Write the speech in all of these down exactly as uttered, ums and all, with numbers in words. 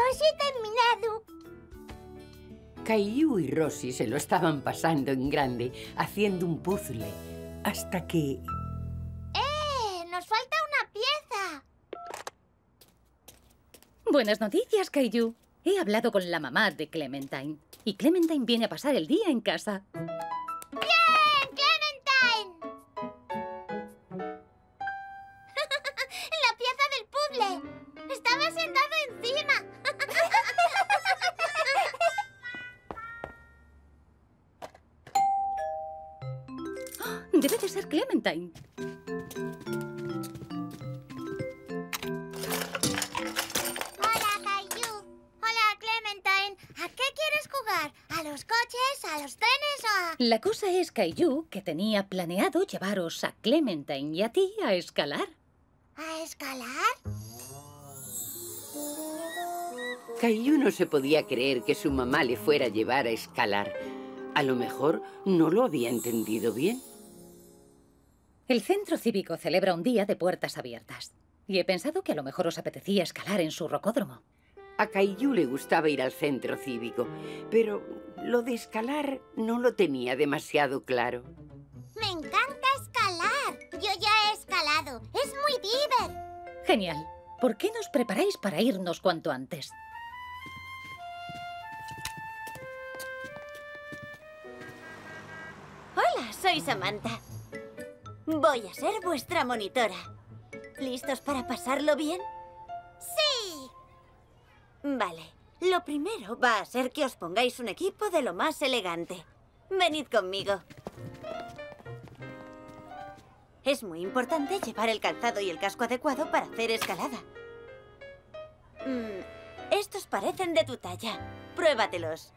Casi terminado. Caillou y Rosie se lo estaban pasando en grande, haciendo un puzzle, hasta que... ¡Eh! ¡Nos falta una pieza! Buenas noticias, Caillou. He hablado con la mamá de Clementine. Y Clementine viene a pasar el día en casa. ¡Bien! ¡Clementine! ¡La pieza del puzzle! ¡Estaba sentado encima! Debe de ser Clementine. Hola, Caillou. Hola, Clementine. ¿A qué quieres jugar? ¿A los coches, a los trenes o a...? La cosa es, Caillou, que tenía planeado llevaros a Clementine y a ti a escalar. ¿A escalar? Caillou no se podía creer que su mamá le fuera a llevar a escalar. A lo mejor no lo había entendido bien. El centro cívico celebra un día de puertas abiertas. Y he pensado que a lo mejor os apetecía escalar en su rocódromo. A Caillou le gustaba ir al centro cívico, pero lo de escalar no lo tenía demasiado claro. Me encanta escalar. Yo ya he escalado. Es muy diver. Genial. ¿Por qué nos preparáis para irnos cuanto antes? Hola, soy Samantha. Voy a ser vuestra monitora. ¿Listos para pasarlo bien? ¡Sí! Vale. Lo primero va a ser que os pongáis un equipo de lo más elegante. Venid conmigo. Es muy importante llevar el calzado y el casco adecuado para hacer escalada. Mm, estos parecen de tu talla. Pruébatelos.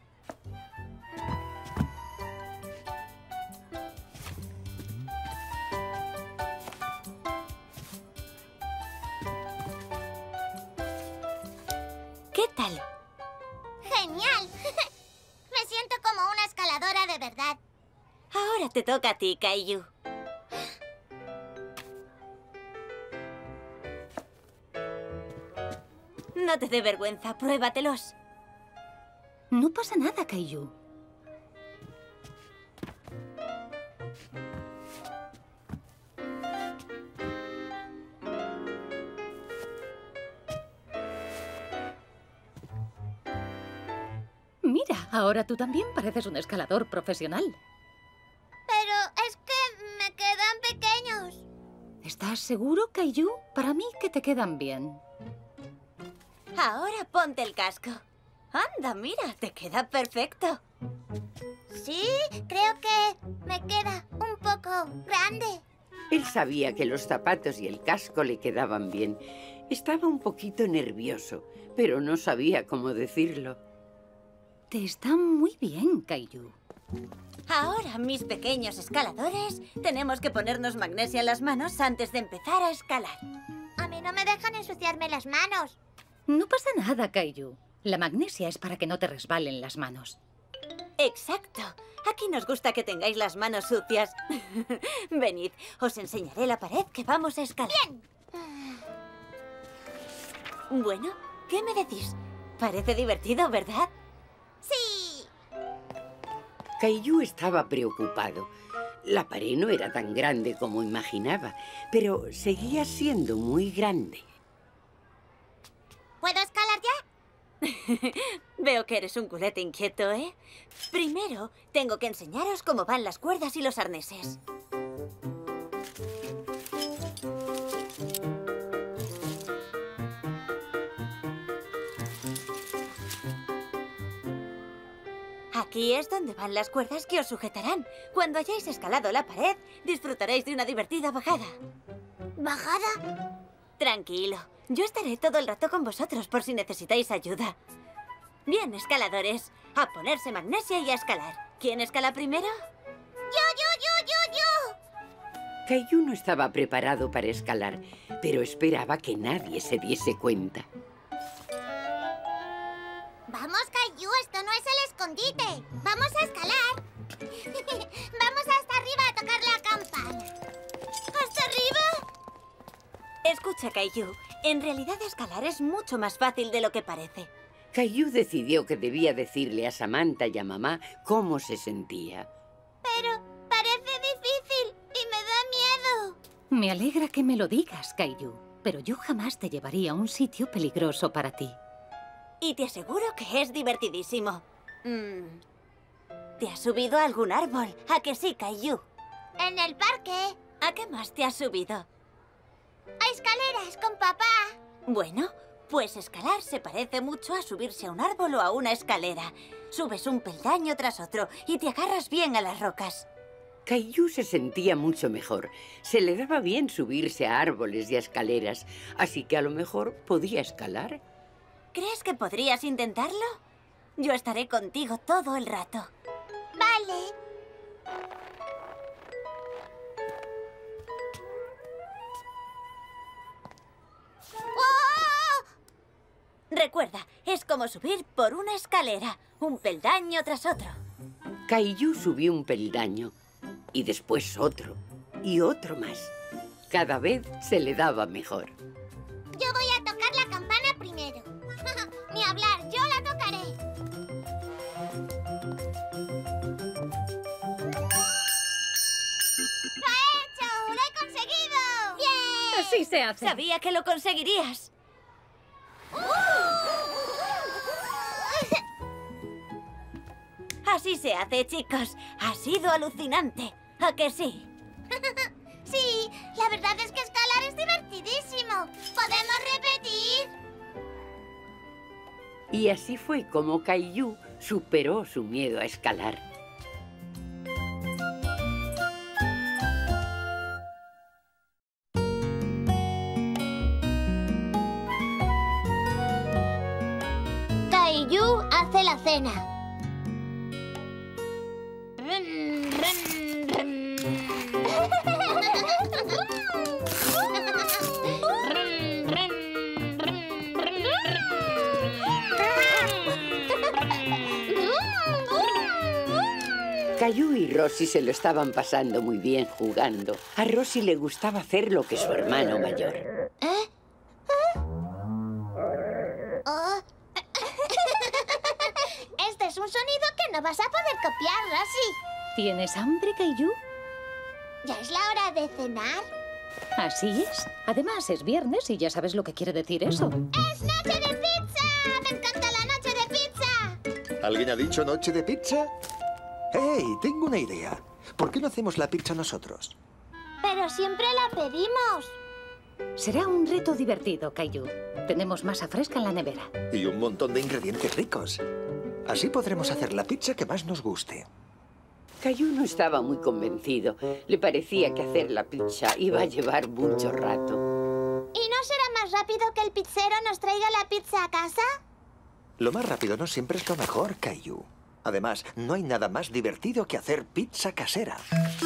¿Qué tal? ¡Genial! Me siento como una escaladora de verdad. Ahora te toca a ti, Caillou. No te dé vergüenza, pruébatelos. No pasa nada, Caillou. Mira, ahora tú también pareces un escalador profesional. Pero es que me quedan pequeños. ¿Estás seguro, Caillou? Para mí que te quedan bien. Ahora ponte el casco. Anda, mira, te queda perfecto. Sí, creo que me queda un poco grande. Él sabía que los zapatos y el casco le quedaban bien. Estaba un poquito nervioso, pero no sabía cómo decirlo. Te está muy bien, Caillou. Ahora, mis pequeños escaladores, tenemos que ponernos magnesia en las manos antes de empezar a escalar. A mí no me dejan ensuciarme las manos. No pasa nada, Caillou. La magnesia es para que no te resbalen las manos. Exacto. Aquí nos gusta que tengáis las manos sucias. Venid, os enseñaré la pared que vamos a escalar. ¡Bien! Bueno, ¿qué me decís? Parece divertido, ¿verdad? ¡Sí! Caillou estaba preocupado. La pared no era tan grande como imaginaba, pero seguía siendo muy grande. ¿Puedo escalar ya? Veo que eres un culete inquieto, ¿eh? Primero, tengo que enseñaros cómo van las cuerdas y los arneses. Aquí es donde van las cuerdas que os sujetarán. Cuando hayáis escalado la pared, disfrutaréis de una divertida bajada. ¿Bajada? Tranquilo. Yo estaré todo el rato con vosotros por si necesitáis ayuda. Bien, escaladores. A ponerse magnesia y a escalar. ¿Quién escala primero? ¡Yo, yo, yo, yo, yo! Caillou no estaba preparado para escalar, pero esperaba que nadie se diese cuenta. Vamos, Caillou, esto no es el escondite. Vamos a escalar. Vamos hasta arriba a tocar la campana. ¿Hasta arriba? Escucha, Caillou. En realidad escalar es mucho más fácil de lo que parece. Caillou decidió que debía decirle a Samantha y a mamá cómo se sentía. Pero parece difícil y me da miedo. Me alegra que me lo digas, Caillou, pero yo jamás te llevaría a un sitio peligroso para ti. Y te aseguro que es divertidísimo. Mm. ¿Te has subido a algún árbol? ¿A que sí, Caillou? En el parque. ¿A qué más te has subido? A escaleras con papá. Bueno, pues escalar se parece mucho a subirse a un árbol o a una escalera. Subes un peldaño tras otro y te agarras bien a las rocas. Caillou se sentía mucho mejor. Se le daba bien subirse a árboles y a escaleras, así que a lo mejor podía escalar. ¿Crees que podrías intentarlo? Yo estaré contigo todo el rato. Vale. ¡Oh! Recuerda, es como subir por una escalera, un peldaño tras otro. Caillou subió un peldaño, y después otro, y otro más. Cada vez se le daba mejor. Yo voy a tocar la campana primero. Ni hablar, yo la tocaré. ¡Lo he hecho! ¡Lo he conseguido! ¡Bien! Así se hace. Sabía que lo conseguirías. Así se hace, chicos. Ha sido alucinante. ¿A que sí? Sí, la verdad es que escalar es divertidísimo. ¿Podemos repetir? Y así fue como Caillou superó su miedo a escalar. Caillou hace la cena. Caillou y Rosie se lo estaban pasando muy bien jugando. A Rosie le gustaba hacer lo que su hermano mayor. ¿Eh? Oh. Este es un sonido que no vas a poder copiar, Rosie. ¿Tienes hambre, Caillou? ¿Ya es la hora de cenar? Así es. Además, es viernes y ya sabes lo que quiere decir eso. ¡Es noche de pizza! ¡Me encanta la noche de pizza! ¿Alguien ha dicho noche de pizza? ¡Hey! Tengo una idea. ¿Por qué no hacemos la pizza nosotros? Pero siempre la pedimos. Será un reto divertido, Caillou. Tenemos masa fresca en la nevera. Y un montón de ingredientes ricos. Así podremos hacer la pizza que más nos guste. Caillou no estaba muy convencido. Le parecía que hacer la pizza iba a llevar mucho rato. ¿Y no será más rápido que el pizzero nos traiga la pizza a casa? Lo más rápido no siempre es lo mejor, Caillou. Además, no hay nada más divertido que hacer pizza casera.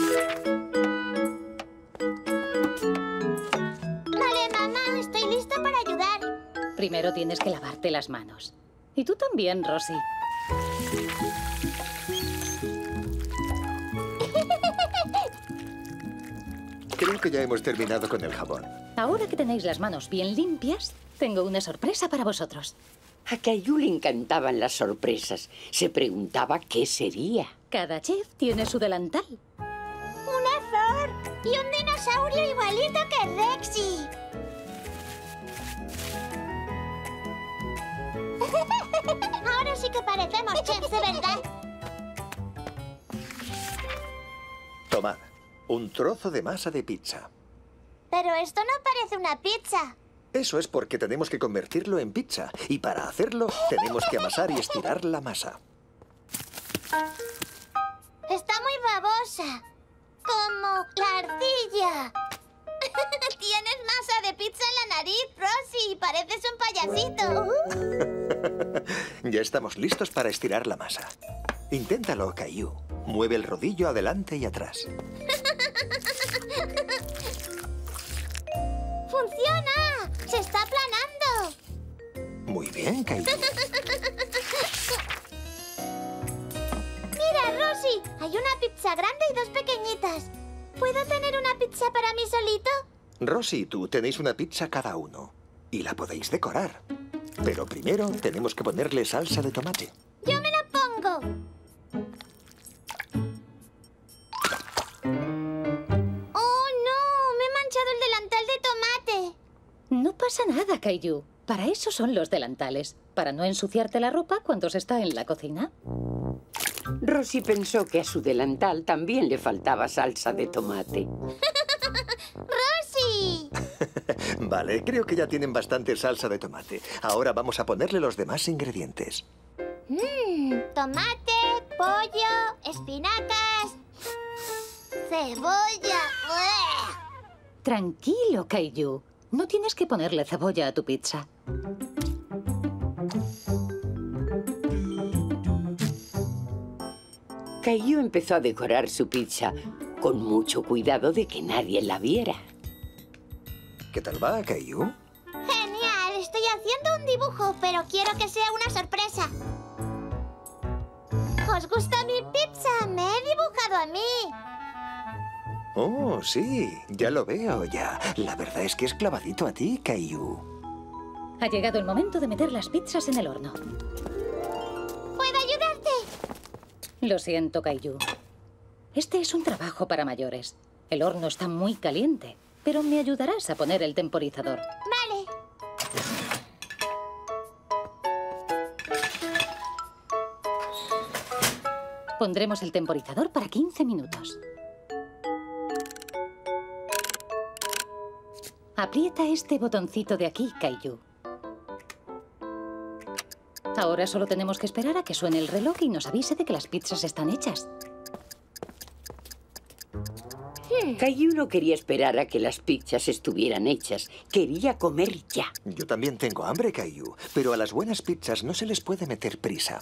Vale, mamá, estoy lista para ayudar. Primero tienes que lavarte las manos. Y tú también, Rosie. Creo que ya hemos terminado con el jabón. Ahora que tenéis las manos bien limpias, tengo una sorpresa para vosotros. A Caillou le encantaban las sorpresas. Se preguntaba qué sería. Cada chef tiene su delantal. ¡Una flor! ¡Y un dinosaurio igualito que Rexy! Ahora sí que parecemos chefs de verdad. Tomad, un trozo de masa de pizza. Pero esto no parece una pizza. Eso es porque tenemos que convertirlo en pizza. Y para hacerlo, tenemos que amasar y estirar la masa. Está muy babosa. Como la arcilla. Tienes masa de pizza en la nariz, Rosie. Pareces un payasito. Ya estamos listos para estirar la masa. Inténtalo, Caillou. Mueve el rodillo adelante y atrás. ¡Funciona! ¡Se está aplanando! Muy bien, Caillou. Mira, Rosie. Hay una pizza grande y dos pequeñitas. ¿Puedo tener una pizza para mí solito? Rosie y tú tenéis una pizza cada uno. Y la podéis decorar. Pero primero tenemos que ponerle salsa de tomate. ¡Yo me la pongo! ¡Oh, no! Me he manchado el delantal de tomate. No pasa nada, Kaiju. Para eso son los delantales. Para no ensuciarte la ropa cuando se está en la cocina. Rosie pensó que a su delantal también le faltaba salsa de tomate. ¡Rosie! Vale, creo que ya tienen bastante salsa de tomate. Ahora vamos a ponerle los demás ingredientes. Mmm, tomate, pollo, espinacas, cebolla. ¡Uah! Tranquilo, Kaiju. No tienes que ponerle cebolla a tu pizza. Kaiju empezó a decorar su pizza con mucho cuidado de que nadie la viera. ¿Qué tal va, Kaiju? Genial, estoy haciendo un dibujo, pero quiero que sea una sorpresa. ¿Os gusta mi pizza? Me he dibujado a mí. Oh, sí, ya lo veo ya. La verdad es que es clavadito a ti, Kaiju. Ha llegado el momento de meter las pizzas en el horno. ¿Puedo ayudarte? Lo siento, Kaiju. Este es un trabajo para mayores. El horno está muy caliente, pero me ayudarás a poner el temporizador. Vale. Pondremos el temporizador para quince minutos. Aprieta este botoncito de aquí, Kaiju. Ahora solo tenemos que esperar a que suene el reloj y nos avise de que las pizzas están hechas. Kaiju no quería esperar a que las pizzas estuvieran hechas. Quería comer ya. Yo también tengo hambre, Kaiju, pero a las buenas pizzas no se les puede meter prisa.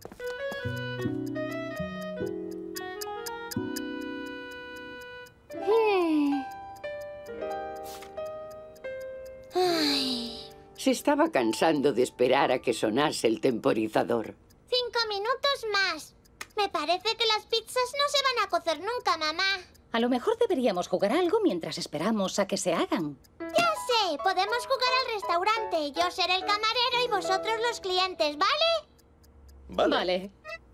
Ay. Se estaba cansando de esperar a que sonase el temporizador. Cinco minutos más. Me parece que las pizzas no se van a cocer nunca, mamá. A lo mejor deberíamos jugar algo mientras esperamos a que se hagan. Ya sé, podemos jugar al restaurante. Yo seré el camarero y vosotros los clientes, ¿vale? Vale.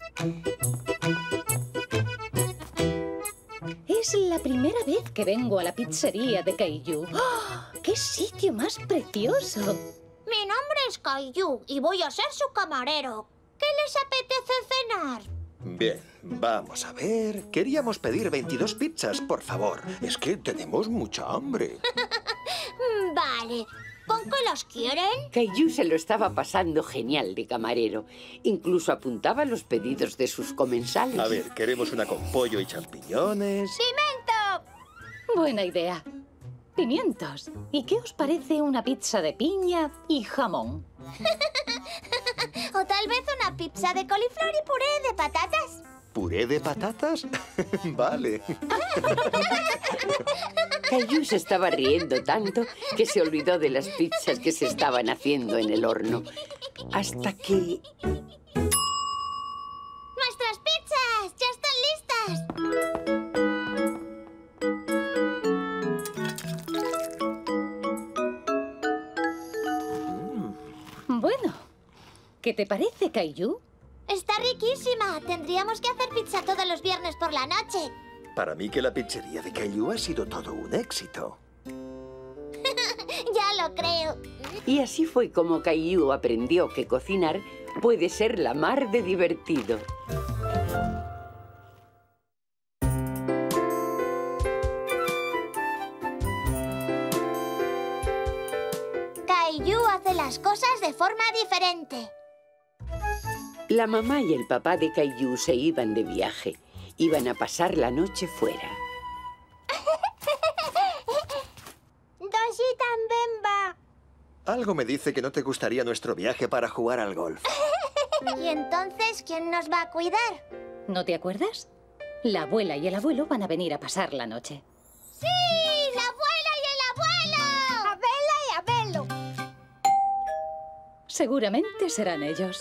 Es la primera vez que vengo a la pizzería de Kaiju. ¡Oh! ¡Qué sitio más precioso! Mi nombre es Kaiju y voy a ser su camarero. ¿Qué les apetece cenar? Bien, vamos a ver. Queríamos pedir veintidós pizzas, por favor. Es que tenemos mucha hambre. Vale. ¿Con qué las quieren? Kaiju se lo estaba pasando genial de camarero. Incluso apuntaba los pedidos de sus comensales. A ver, queremos una con pollo y champiñones. ¡Pimiento! Buena idea. Pimientos. ¿Y qué os parece una pizza de piña y jamón? O tal vez una pizza de coliflor y puré de patatas. ¿Puré de patatas? Vale. Kaiju se estaba riendo tanto que se olvidó de las pizzas que se estaban haciendo en el horno. Hasta que... ¡Nuestras pizzas! ¡Ya están listas! Bueno, ¿qué te parece, Kaiju? Está riquísima. Tendríamos que hacer pizza todos los viernes por la noche. Para mí que la pizzería de Kaiju ha sido todo un éxito. Ya lo creo. Y así fue como Kaiju aprendió que cocinar puede ser la mar de divertido. Kaiju hace las cosas de forma diferente. La mamá y el papá de Kaiju se iban de viaje. Iban a pasar la noche fuera. Doshi también va. Algo me dice que no te gustaría nuestro viaje para jugar al golf. ¿Y entonces quién nos va a cuidar? ¿No te acuerdas? La abuela y el abuelo van a venir a pasar la noche. ¡Sí! ¡La abuela y el abuelo! ¡Abela y Abelo! Seguramente serán ellos.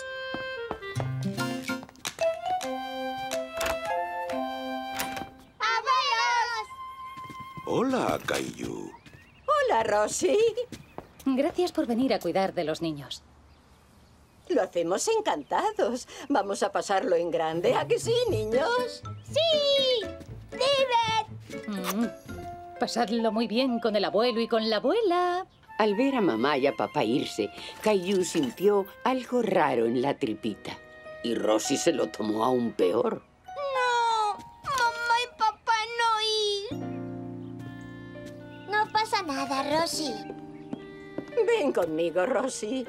¡Abuelos! Hola, Kaiju. Hola, Rosie. Gracias por venir a cuidar de los niños. Lo hacemos encantados. Vamos a pasarlo en grande. ¿A que sí, niños? ¡Sí! ¡Diver! Mm. Pasadlo muy bien con el abuelo y con la abuela. Al ver a mamá y a papá irse, Caillou sintió algo raro en la tripita. Y Rosie se lo tomó aún peor. ¡No! ¡Mamá y papá no ir! No pasa nada, Rosie. Ven conmigo, Rosie.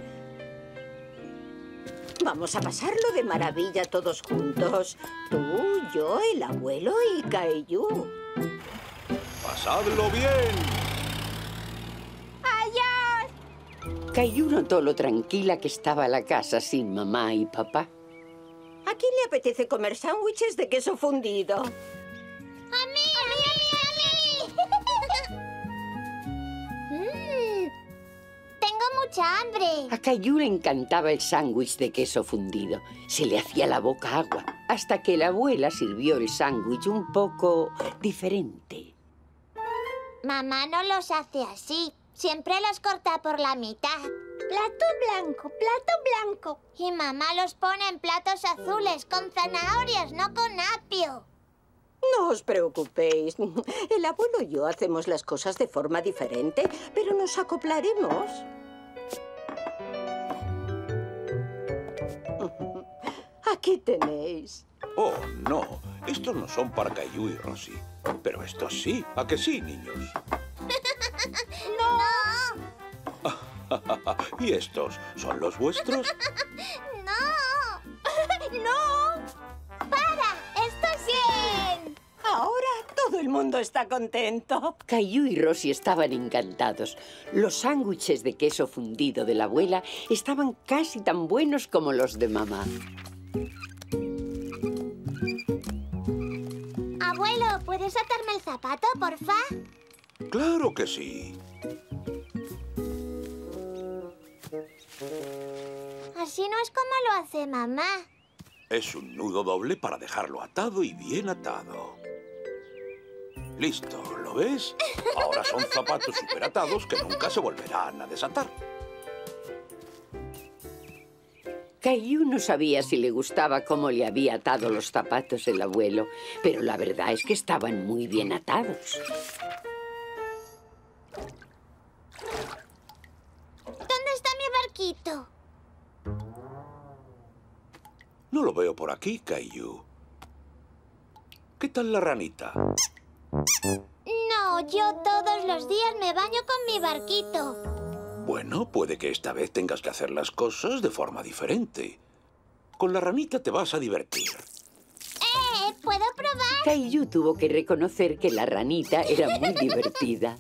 Vamos a pasarlo de maravilla todos juntos. Tú, yo, el abuelo y Caillou. ¡Pasadlo bien! ¡Adiós! Caillou notó lo tranquila que estaba la casa sin mamá y papá. ¿A quién le apetece comer sándwiches de queso fundido? ¡A mí! ¡A mí, a mí, a mí! mm, tengo mucha hambre. A Caillou le encantaba el sándwich de queso fundido. Se le hacía la boca agua, hasta que la abuela sirvió el sándwich un poco diferente. Mamá no los hace así. Siempre los corta por la mitad. Plato blanco, plato blanco. Y mamá los pone en platos azules, con zanahorias, no con apio. No os preocupéis. El abuelo y yo hacemos las cosas de forma diferente, pero nos acoplaremos. Aquí tenéis. Oh, no. Estos no son para Caillou y Rosie. Pero estos sí. ¿A que sí, niños? ¡No! ¿Y estos son los vuestros? ¡No! ¡No! ¡Para! ¡Esto es bien! Ahora todo el mundo está contento. Caillou y Rosie estaban encantados. Los sándwiches de queso fundido de la abuela estaban casi tan buenos como los de mamá. Abuelo, ¿puedes atarme el zapato, porfa? ¡Claro que sí! Así no es como lo hace mamá. Es un nudo doble para dejarlo atado y bien atado. Listo, ¿lo ves? Ahora son zapatos superatados que nunca se volverán a desatar. Caillou no sabía si le gustaba cómo le había atado los zapatos el abuelo, pero la verdad es que estaban muy bien atados. ¿Dónde está mi barquito? No lo veo por aquí, Caillou. ¿Qué tal la ranita? No, yo todos los días me baño con mi barquito. Bueno, puede que esta vez tengas que hacer las cosas de forma diferente. Con la ranita te vas a divertir. ¡Eh! ¿Puedo probar? Caillou tuvo que reconocer que la ranita era muy divertida.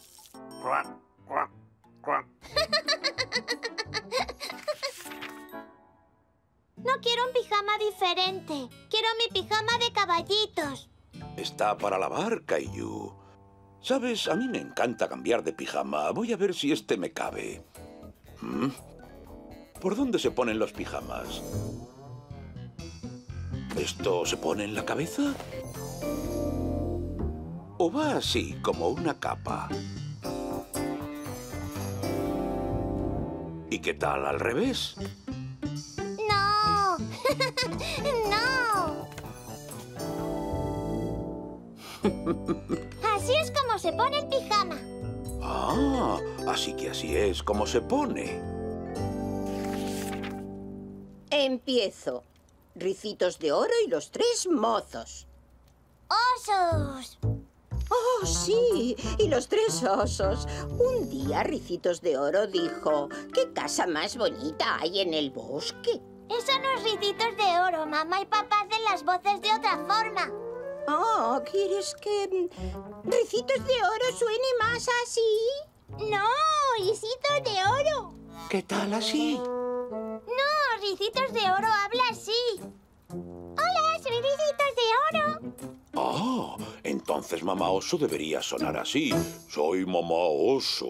No quiero un pijama diferente. Quiero mi pijama de caballitos. Está para lavar, Caillou. ¿Sabes? A mí me encanta cambiar de pijama. Voy a ver si este me cabe. ¿Mm? ¿Por dónde se ponen los pijamas? ¿Esto se pone en la cabeza? ¿O va así, como una capa? ¿Y qué tal al revés? ¡No! ¡No! Así es como se pone el pijama. Ah, así que así es como se pone. Empiezo. Ricitos de oro y los tres mozos. ¡Osos! ¡Oh, sí! Y los tres osos. Un día Ricitos de Oro dijo: ¿qué casa más bonita hay en el bosque? Eso no es Ricitos de Oro. Mamá y papá hacen las voces de otra forma. Oh, ¿quieres que mm, Ricitos de Oro suene más así? ¡No! ¡Ricitos de Oro! ¿Qué tal así? ¡No! Ricitos de Oro habla así. ¡Hola! ¡Soy Ricitos de Oro! Ah, entonces Mamá Oso debería sonar así. Soy Mamá Oso.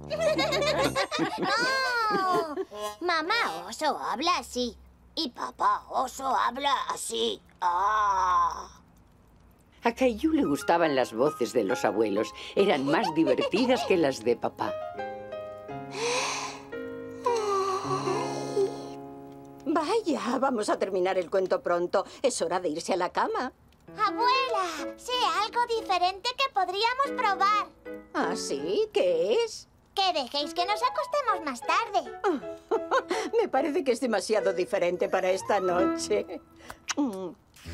¡No! Mamá Oso habla así. Y papá Oso habla así. ¡Ah! A Caillou le gustaban las voces de los abuelos. Eran más divertidas que las de papá. Vaya, vamos a terminar el cuento pronto. Es hora de irse a la cama. Abuela, sé algo diferente que podríamos probar. ¿Ah, sí? ¿Qué es? Que dejéis que nos acostemos más tarde. Me parece que es demasiado diferente para esta noche. Mm.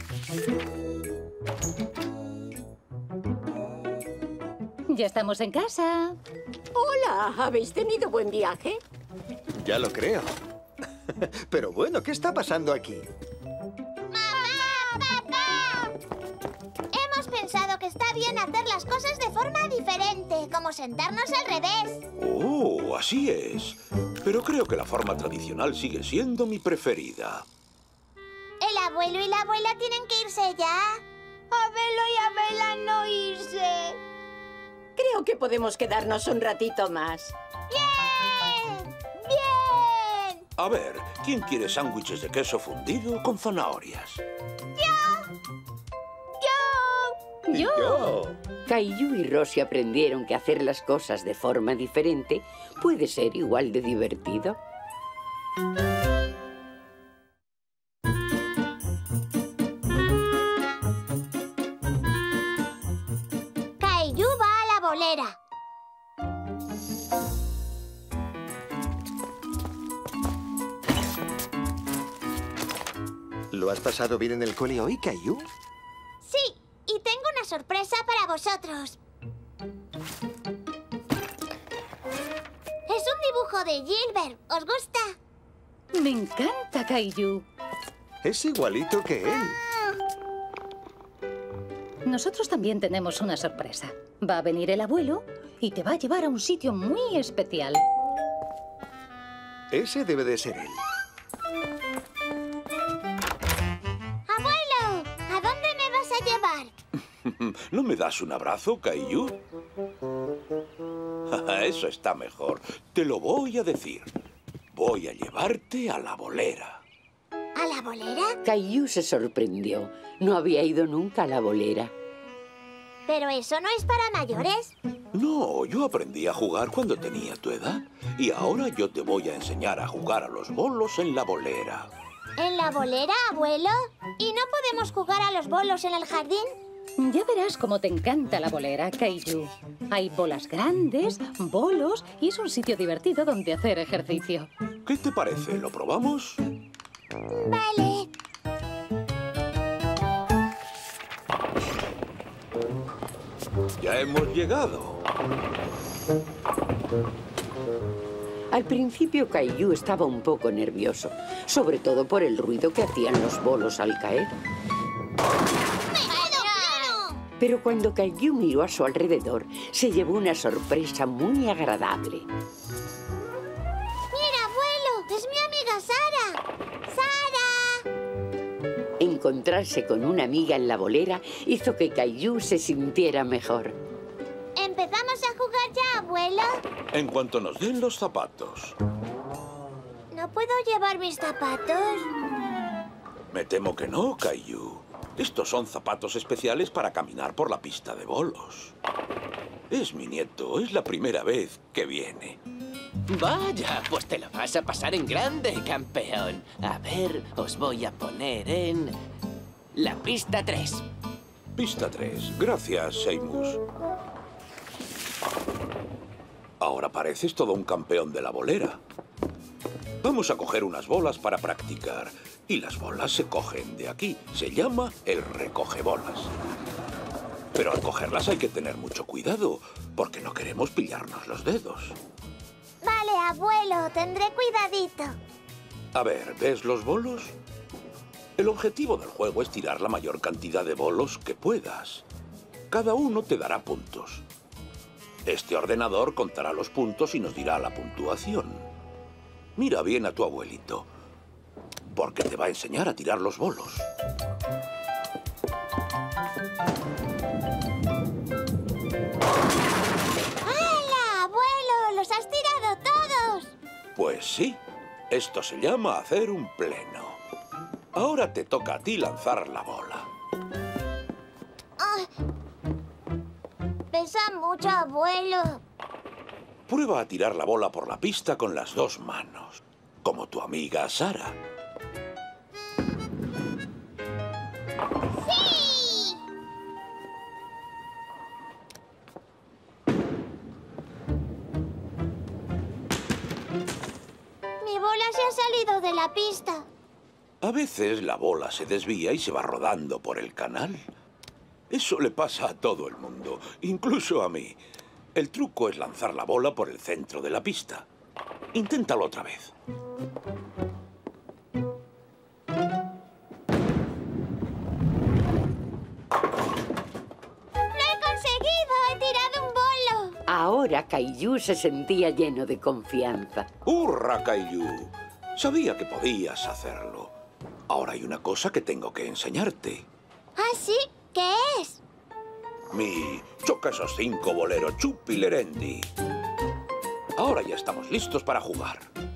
Ya estamos en casa. Hola, ¿habéis tenido buen viaje? Ya lo creo. Pero bueno, ¿qué está pasando aquí? ¡Mamá! ¡Papá! Hemos pensado que está bien hacer las cosas de forma diferente, como sentarnos al revés. Oh, así es. Pero creo que la forma tradicional sigue siendo mi preferida. El abuelo y la abuela tienen que irse ya. Abuelo y abuela no irse. Creo que podemos quedarnos un ratito más. ¡Bien! ¡Bien! A ver, ¿quién quiere sándwiches de queso fundido con zanahorias? ¡Yo! Yo. Caillou y Rosie aprendieron que hacer las cosas de forma diferente puede ser igual de divertido. Caillou va a la bolera. ¿Lo has pasado bien en el cole hoy, Caillou? Sí, y tengo una sorpresa para vosotros. Es un dibujo de Gilbert. ¿Os gusta? Me encanta, Caillou. Es igualito que él. Nosotros también tenemos una sorpresa. Va a venir el abuelo y te va a llevar a un sitio muy especial. Ese debe de ser él. Abuelo, ¿a dónde me vas a llevar? ¿No me das un abrazo, Caillou? Eso está mejor. Te lo voy a decir. Voy a llevarte a la bolera. ¿A la bolera? Caillou se sorprendió. No había ido nunca a la bolera. ¿Pero eso no es para mayores? No, yo aprendí a jugar cuando tenía tu edad. Y ahora yo te voy a enseñar a jugar a los bolos en la bolera. ¿En la bolera, abuelo? ¿Y no podemos jugar a los bolos en el jardín? Ya verás cómo te encanta la bolera, Caillou. Hay bolas grandes, bolos y es un sitio divertido donde hacer ejercicio. ¿Qué te parece? ¿Lo probamos? Vale. Ya hemos llegado. Al principio Caillou estaba un poco nervioso, sobre todo por el ruido que hacían los bolos al caer. Pero cuando Caillou miró a su alrededor, se llevó una sorpresa muy agradable. ¡Mira, abuelo! ¡Es mi amiga Sara! ¡Sara! Encontrarse con una amiga en la bolera hizo que Caillou se sintiera mejor. ¿Empezamos a jugar ya, abuelo? En cuanto nos den los zapatos. ¿No puedo llevar mis zapatos? Me temo que no, Caillou. Estos son zapatos especiales para caminar por la pista de bolos. Es mi nieto, es la primera vez que viene. Vaya, pues te lo vas a pasar en grande, campeón. A ver, os voy a poner en la pista tres. Pista tres. Gracias, Seamus. Ahora pareces todo un campeón de la bolera. Vamos a coger unas bolas para practicar. Y las bolas se cogen de aquí. Se llama el recogebolas. Pero al cogerlas hay que tener mucho cuidado, porque no queremos pillarnos los dedos. Vale, abuelo, tendré cuidadito. A ver, ¿ves los bolos? El objetivo del juego es tirar la mayor cantidad de bolos que puedas. Cada uno te dará puntos. Este ordenador contará los puntos y nos dirá la puntuación. Mira bien a tu abuelito, porque te va a enseñar a tirar los bolos. ¡Hala, abuelo! ¡Los has tirado todos! Pues sí, esto se llama hacer un pleno. Ahora te toca a ti lanzar la bola. ¡Ay! Pesa mucho, abuelo. Prueba a tirar la bola por la pista con las dos manos, como tu amiga Sara. se ha salido de la pista. A veces la bola se desvía y se va rodando por el canal. Eso le pasa a todo el mundo, incluso a mí. El truco es lanzar la bola por el centro de la pista. Inténtalo otra vez. Ahora Caillou se sentía lleno de confianza. ¡Hurra, Caillou! Sabía que podías hacerlo. Ahora hay una cosa que tengo que enseñarte. ¿Ah, sí? ¿Qué es? Mi choca esos cinco boleros chupilerendi. Ahora ya estamos listos para jugar.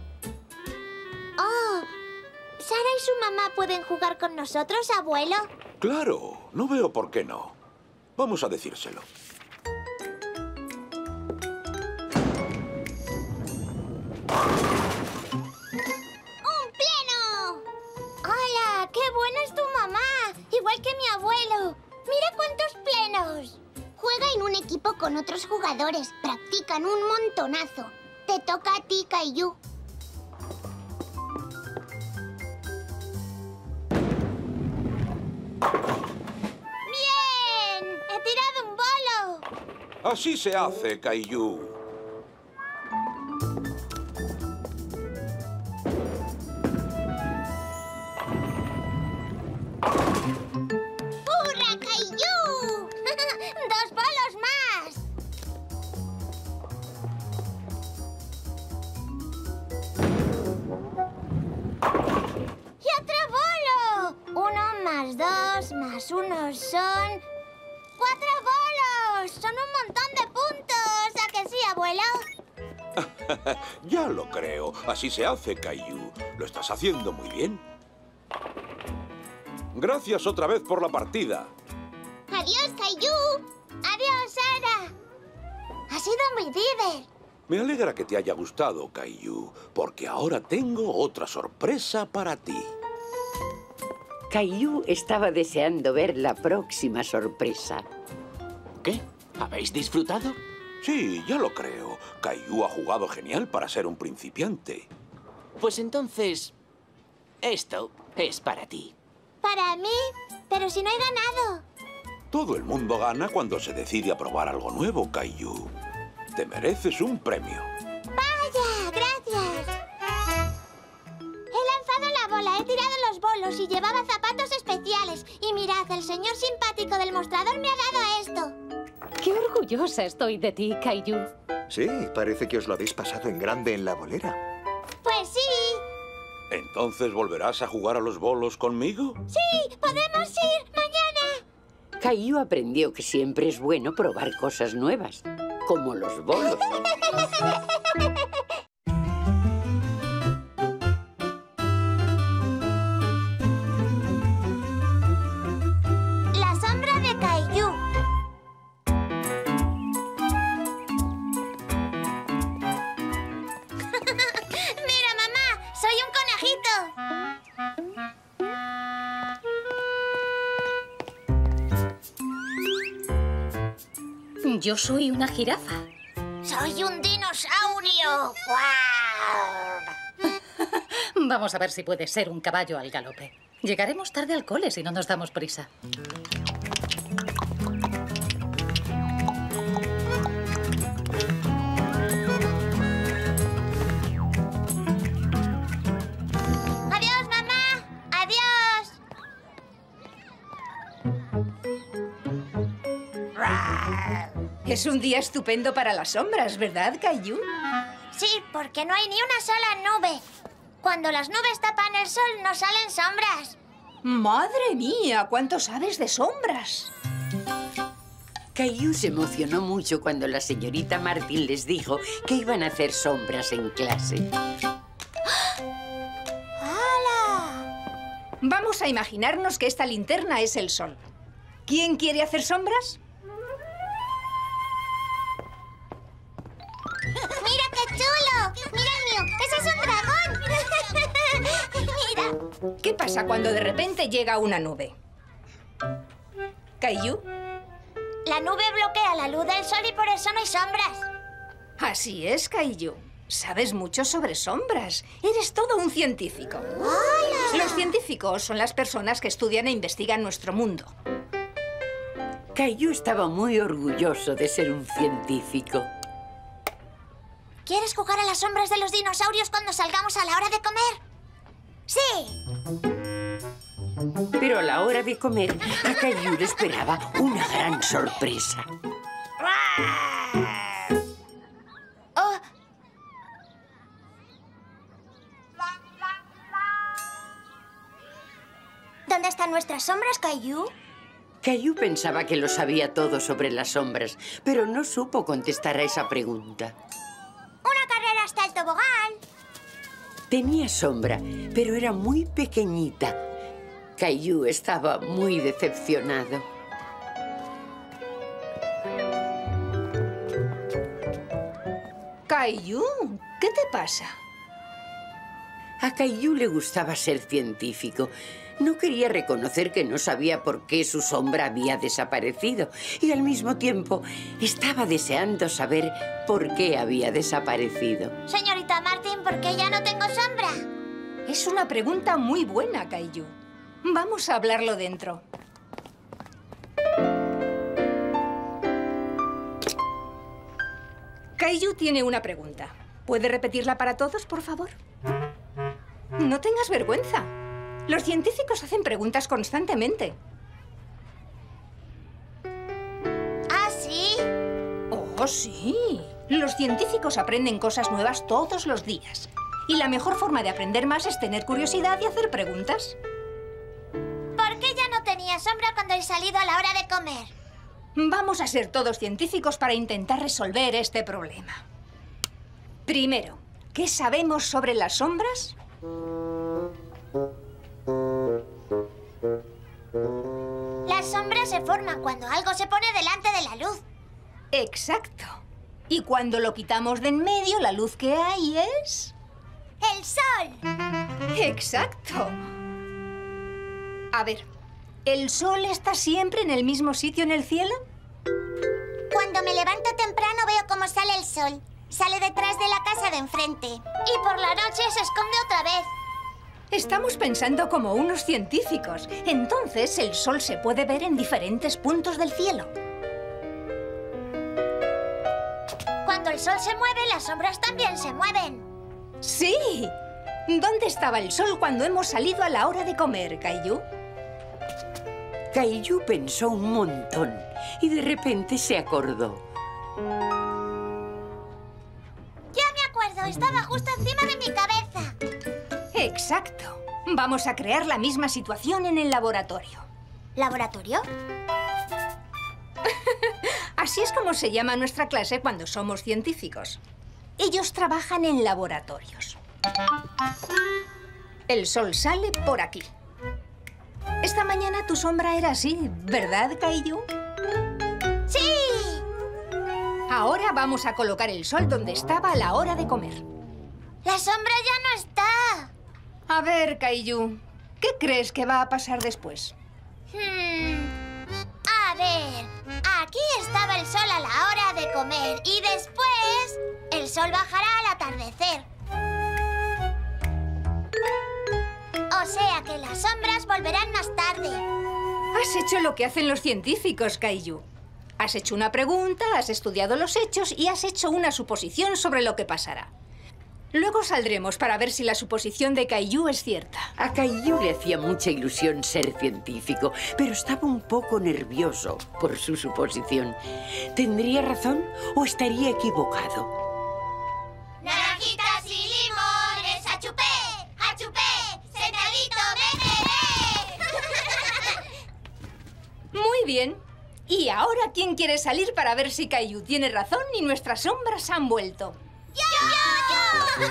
Oh, ¿Sara y su mamá pueden jugar con nosotros, abuelo? Claro, no veo por qué no. Vamos a decírselo. ¡Un pleno! ¡Hola! ¡Qué buena es tu mamá! Igual que mi abuelo. ¡Mira cuántos plenos! Juega en un equipo con otros jugadores. Practican un montonazo. Te toca a ti, Caillou. ¡Bien! ¡He tirado un bolo! Así se hace, Caillou. ¡Hurra, Caillou! ¡Dos bolos más! ¡Y otro bolo! Uno más dos más uno son... ¡Cuatro bolos! ¡Son un montón de puntos! ¿A que sí, abuelo? Ya lo creo. Así se hace, Caillou. Lo estás haciendo muy bien. Gracias otra vez por la partida. ¡Adiós, Caillou! ¡Adiós, Sara! Ha sido muy divertido. Me alegra que te haya gustado, Caillou, porque ahora tengo otra sorpresa para ti. Caillou estaba deseando ver la próxima sorpresa. ¿Qué? ¿Habéis disfrutado? Sí, ya lo creo. Caillou ha jugado genial para ser un principiante. Pues entonces, esto es para ti. ¿Para mí? Pero si no he ganado. Todo el mundo gana cuando se decide a probar algo nuevo, Caillou. Te mereces un premio. ¡Vaya! ¡Gracias! He lanzado la bola, he tirado los bolos y llevaba zapatos especiales. Y mirad, el señor simpático del mostrador me ha dado esto. ¡Qué orgullosa estoy de ti, Caillou! Sí, parece que os lo habéis pasado en grande en la bolera. Pues sí. ¿Entonces volverás a jugar a los bolos conmigo? Sí, podemos ir mañana. Caillou aprendió que siempre es bueno probar cosas nuevas, como los bolos. La sombra de Caillou. Mira, mamá, soy un conejito. Yo soy una jirafa. Soy un dinosaurio. ¡Guau! Vamos a ver si puede ser un caballo al galope. Llegaremos tarde al cole si no nos damos prisa. Adiós, mamá. Adiós. Es un día estupendo para las sombras, ¿verdad, Caillou? Sí, porque no hay ni una sola nube. Cuando las nubes tapan el sol, no salen sombras. ¡Madre mía! ¿Cuánto sabes de sombras? Caillou se emocionó mucho cuando la señorita Martin les dijo que iban a hacer sombras en clase. ¡Hala! Vamos a imaginarnos que esta linterna es el sol. ¿Quién quiere hacer sombras? ¡Mira qué chulo! ¡Mira el mío! ¡Ese es un dragón! ¡Mira! ¿Qué pasa cuando de repente llega una nube? ¿Caillou? La nube bloquea la luz del sol y por eso no hay sombras. Así es, Caillou. Sabes mucho sobre sombras. Eres todo un científico. ¡Hola! Los científicos son las personas que estudian e investigan nuestro mundo. Caillou estaba muy orgulloso de ser un científico. ¿Quieres jugar a las sombras de los dinosaurios cuando salgamos a la hora de comer? ¡Sí! Pero a la hora de comer, a Caillou le esperaba una gran sorpresa. Oh. ¿Dónde están nuestras sombras, Caillou? Caillou pensaba que lo sabía todo sobre las sombras, pero no supo contestar a esa pregunta. ¡Una carrera hasta el tobogán! Tenía sombra, pero era muy pequeñita. Caillou estaba muy decepcionado. Caillou, ¿qué te pasa? A Caillou le gustaba ser científico. No quería reconocer que no sabía por qué su sombra había desaparecido. Y al mismo tiempo estaba deseando saber por qué había desaparecido. Señorita Martin, ¿por qué ya no tengo sombra? Es una pregunta muy buena, Caillou. Vamos a hablarlo dentro. Caillou tiene una pregunta. ¿Puede repetirla para todos, por favor? No tengas vergüenza. Los científicos hacen preguntas constantemente. ¿Ah, sí? Oh, sí. Los científicos aprenden cosas nuevas todos los días. Y la mejor forma de aprender más es tener curiosidad y hacer preguntas. ¿Por qué ya no tenía sombra cuando he salido a la hora de comer? Vamos a ser todos científicos para intentar resolver este problema. Primero, ¿qué sabemos sobre las sombras? Las sombras se forman cuando algo se pone delante de la luz. Exacto. Y cuando lo quitamos de en medio, la luz que hay es... ¡el sol! Exacto. A ver, ¿el sol está siempre en el mismo sitio en el cielo? Cuando me levanto temprano veo cómo sale el sol. Sale detrás de la casa de enfrente. Y por la noche se esconde otra vez. Estamos pensando como unos científicos. Entonces, el sol se puede ver en diferentes puntos del cielo. Cuando el sol se mueve, las sombras también se mueven. ¡Sí! ¿Dónde estaba el sol cuando hemos salido a la hora de comer, Caillou? Caillou pensó un montón y de repente se acordó. Ya me acuerdo, estaba justo encima de mi cabeza. Exacto. Vamos a crear la misma situación en el laboratorio. ¿Laboratorio? Así es como se llama nuestra clase cuando somos científicos. Ellos trabajan en laboratorios. El sol sale por aquí. Esta mañana tu sombra era así, ¿verdad, Caillou? ¡Sí! Ahora vamos a colocar el sol donde estaba a la hora de comer. La sombra ya no está. A ver, Caillou, ¿qué crees que va a pasar después? Hmm. A ver, aquí estaba el sol a la hora de comer y después el sol bajará al atardecer. O sea que las sombras volverán más tarde. Has hecho lo que hacen los científicos, Caillou. Has hecho una pregunta, has estudiado los hechos y has hecho una suposición sobre lo que pasará. Luego saldremos para ver si la suposición de Caillou es cierta. A Caillou le hacía mucha ilusión ser científico, pero estaba un poco nervioso por su suposición. ¿Tendría razón o estaría equivocado? Naranjitas y limones, a chupé, a chupé, sentadito beberé. Muy bien. ¿Y ahora quién quiere salir para ver si Caillou tiene razón y nuestras sombras han vuelto? ¡Yo, yo,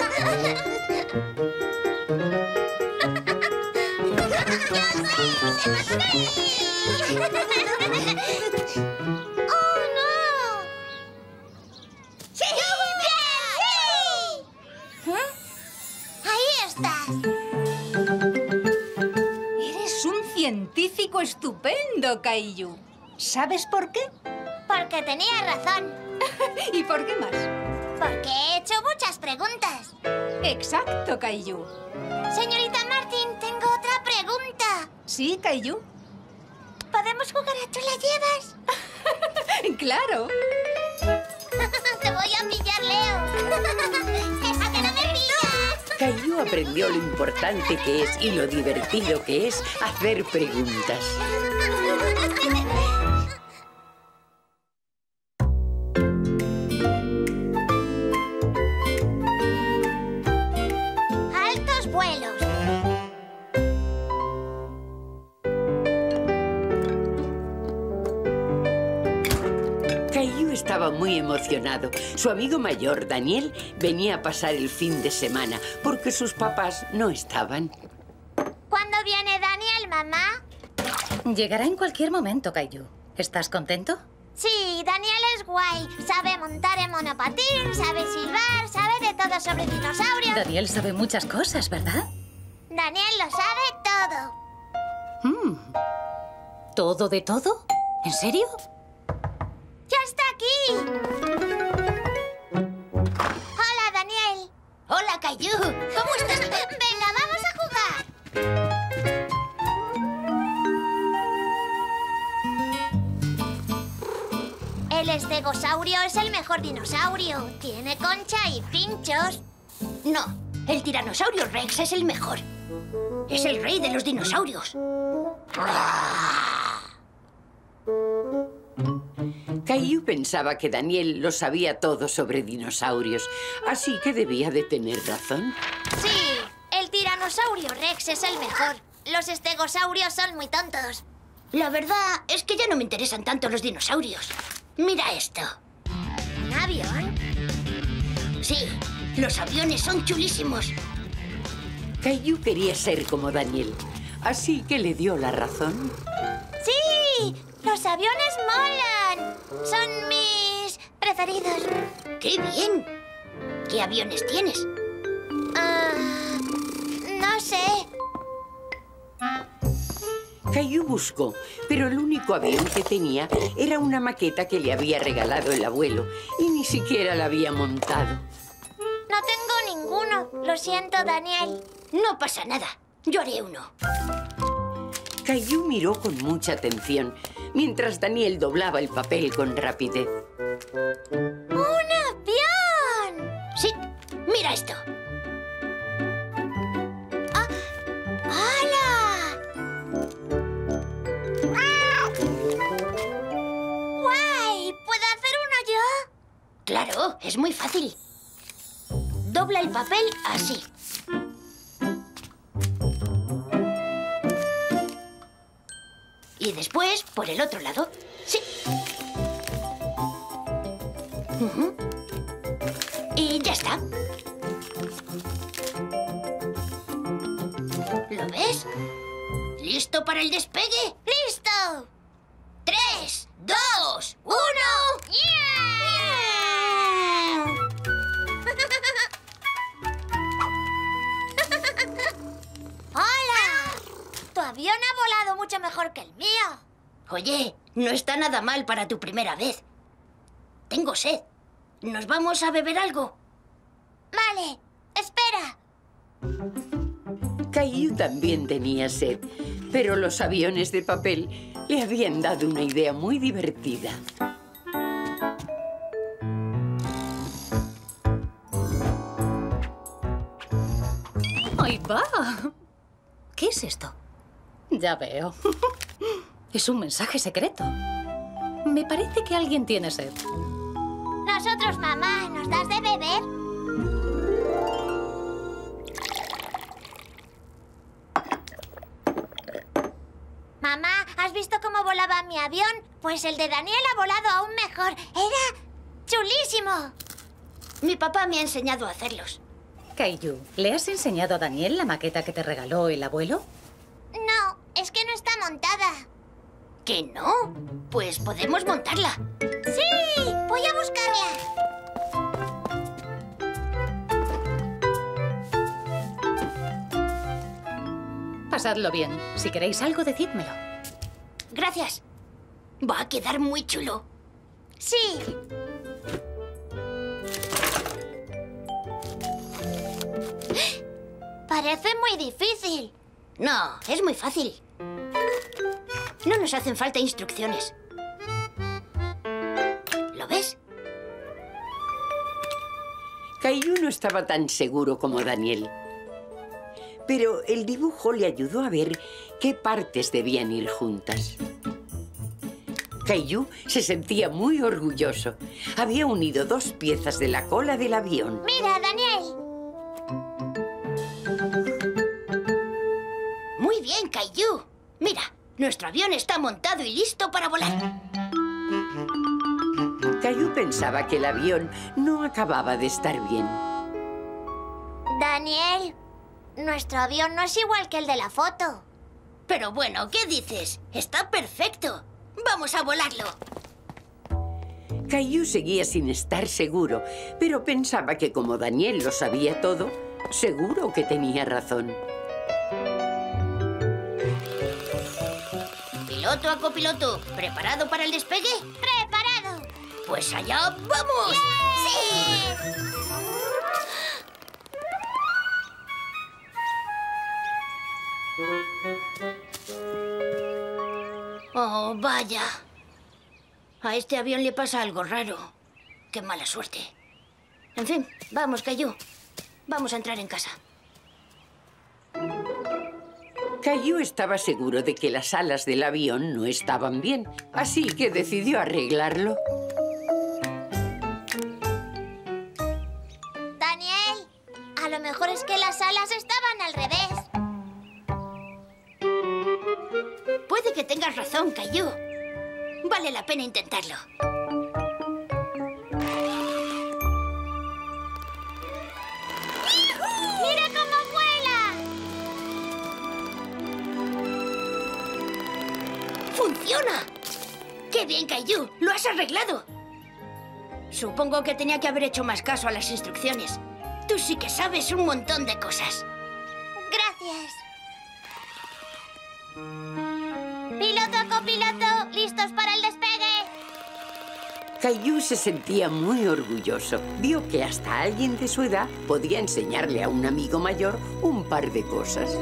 ¡oh, no! ¡Sí! ¡Bien! ¡Sí! ¿Eh? ¡Ahí estás! Eres un científico estupendo, Caillou. ¿Sabes por qué? Porque tenía razón. ¿Y por qué más? Porque he hecho muchas preguntas. Exacto, Caillou. Señorita Martin, tengo otra pregunta. ¿Sí, Caillou? ¿Podemos jugar a tú la llevas? ¡Claro! Te voy a pillar, Leo. ¡A que no me pillas! Caillou aprendió lo importante que es y lo divertido que es hacer preguntas. Altos vuelos. Caillou estaba muy emocionado. Su amigo mayor, Daniel, venía a pasar el fin de semana porque sus papás no estaban. ¿Cuándo viene Daniel, mamá? Llegará en cualquier momento, Caillou. ¿Estás contento? Sí, Daniel es guay. Sabe montar en monopatín, sabe silbar, sabe de todo sobre dinosaurios. Daniel sabe muchas cosas, ¿verdad? Daniel lo sabe todo. Mm. ¿Todo de todo? ¿En serio? ¡Ya está aquí! Hola, Daniel. Hola, Caillou. ¿Cómo estás? Venga, vamos a jugar. El estegosaurio es el mejor dinosaurio. Tiene concha y pinchos. No, el tiranosaurio Rex es el mejor. Es el rey de los dinosaurios. Caillou pensaba que Daniel lo sabía todo sobre dinosaurios, así que debía de tener razón. Sí, el tiranosaurio Rex es el mejor. Los estegosaurios son muy tontos. La verdad es que ya no me interesan tanto los dinosaurios. Mira esto. ¿Un avión? Sí, los aviones son chulísimos. Caillou quería ser como Daniel, así que le dio la razón. ¡Sí! ¡Los aviones molan! Son mis preferidos. ¡Qué bien! ¿Qué aviones tienes? Ah, no sé. Caillou buscó, pero el único avión que tenía era una maqueta que le había regalado el abuelo y ni siquiera la había montado. No tengo ninguno. Lo siento, Daniel. No pasa nada. Yo haré uno. Caillou miró con mucha atención, mientras Daniel doblaba el papel con rapidez. ¡Un avión! Sí, mira esto. Ah, ¡Hola! ¡Guay! ¿Puedo hacer uno yo? Claro, es muy fácil. Dobla el papel así. Y después, por el otro lado. Sí. Uh-huh. Y ya está. ¿Lo ves? ¿Listo para el despegue? ¡Listo! ¡Tres, dos, uno! ¡Hola! Tu avión ha volado mucho mejor que el mío. Oye, no está nada mal para tu primera vez. Tengo sed. ¿Nos vamos a beber algo? Vale, espera. Caillou también tenía sed, pero los aviones de papel le habían dado una idea muy divertida. ¡Ahí va! ¿Qué es esto? Ya veo. Es un mensaje secreto. Me parece que alguien tiene sed. Nosotros, mamá, ¿nos das de beber? Mamá, ¿has visto cómo volaba mi avión? Pues el de Daniel ha volado aún mejor. ¡Era chulísimo! Mi papá me ha enseñado a hacerlos. Caillou, ¿le has enseñado a Daniel la maqueta que te regaló el abuelo? No, es que no está montada. ¿Que no? Pues podemos montarla. ¡Sí! Voy a buscarla. Pasadlo bien. Si queréis algo, decídmelo. Gracias. Va a quedar muy chulo. Sí. Parece muy difícil. No, es muy fácil. No nos hacen falta instrucciones. ¿Lo ves? Caillou no estaba tan seguro como Daniel. Pero el dibujo le ayudó a ver qué partes debían ir juntas. Caillou se sentía muy orgulloso. Había unido dos piezas de la cola del avión. ¡Mira, Daniel! Muy bien, Caillou. Mira, nuestro avión está montado y listo para volar. Caillou pensaba que el avión no acababa de estar bien. Daniel, nuestro avión no es igual que el de la foto. Pero bueno, ¿qué dices? Está perfecto. ¡Vamos a volarlo! Caillou seguía sin estar seguro, pero pensaba que como Daniel lo sabía todo, seguro que tenía razón. Piloto a copiloto, ¿preparado para el despegue? ¡Preparado! Pues allá vamos. ¡Sí! Oh, vaya. A este avión le pasa algo raro. Qué mala suerte. En fin, vamos, Caillou. Vamos a entrar en casa. Caillou estaba seguro de que las alas del avión no estaban bien, así que decidió arreglarlo. Daniel, a lo mejor es que las alas estaban al revés. Puede que tengas razón, Caillou. Vale la pena intentarlo. ¡Mira cómo vuela! ¡Funciona! ¡Qué bien, Caillou! ¡Lo has arreglado! Supongo que tenía que haber hecho más caso a las instrucciones. Tú sí que sabes un montón de cosas. Gracias. Piloto a copiloto, ¿listos para el despegue? Caillou se sentía muy orgulloso. Vio que hasta alguien de su edad podía enseñarle a un amigo mayor un par de cosas.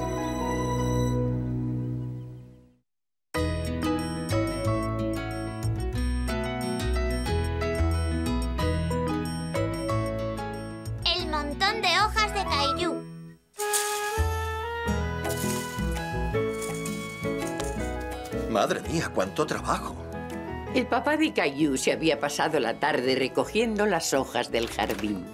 El montón de hojas de Caillou. Madre mía, cuánto trabajo. El papá de Caillou se había pasado la tarde recogiendo las hojas del jardín.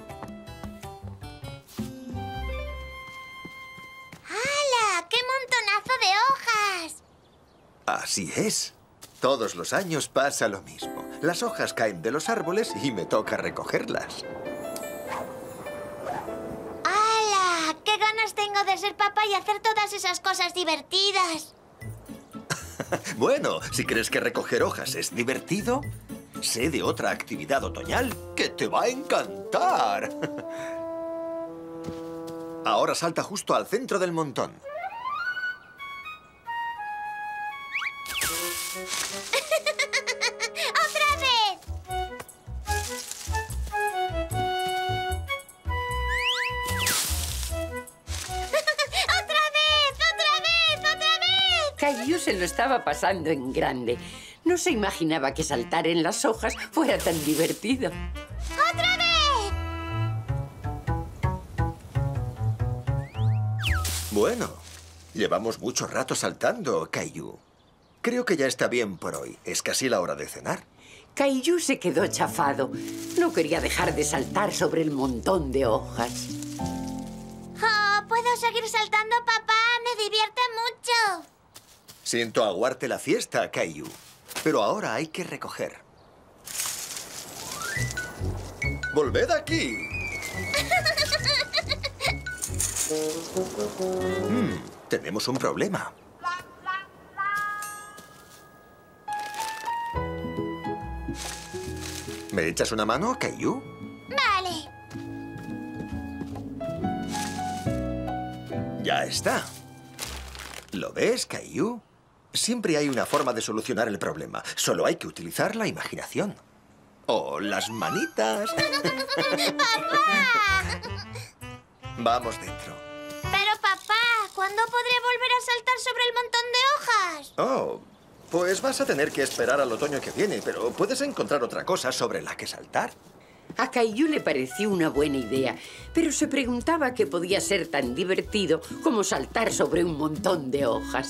¡Hala! ¡Qué montonazo de hojas! Así es. Todos los años pasa lo mismo. Las hojas caen de los árboles y me toca recogerlas. ¡Hala! ¡Qué ganas tengo de ser papá y hacer todas esas cosas divertidas! Bueno, si crees que recoger hojas es divertido, sé de otra actividad otoñal que te va a encantar. Ahora salta justo al centro del montón. ¡Otra vez! ¡Otra vez! ¡Otra vez! ¡Otra vez! Caillou se lo estaba pasando en grande. No se imaginaba que saltar en las hojas fuera tan divertido. ¡Otra vez! Bueno, llevamos mucho rato saltando, Caillou. Creo que ya está bien por hoy. Es casi la hora de cenar. Caillou se quedó chafado. No quería dejar de saltar sobre el montón de hojas. Oh, ¿puedo seguir saltando, papá? Me divierte mucho. Siento aguarte la fiesta, Caillou. Pero ahora hay que recoger. ¡Volved aquí! Hmm, tenemos un problema. ¿Me echas una mano, Caillou? Vale. Ya está. ¿Lo ves, Caillou? Siempre hay una forma de solucionar el problema. Solo hay que utilizar la imaginación. ¡Oh, las manitas! ¡Papá! Vamos dentro. Pero, papá, ¿Cuándo podré volver a saltar sobre el montón de hojas? Oh, pues vas a tener que esperar al otoño que viene, pero puedes encontrar otra cosa sobre la que saltar. A Caillou le pareció una buena idea, pero se preguntaba qué podía ser tan divertido como saltar sobre un montón de hojas.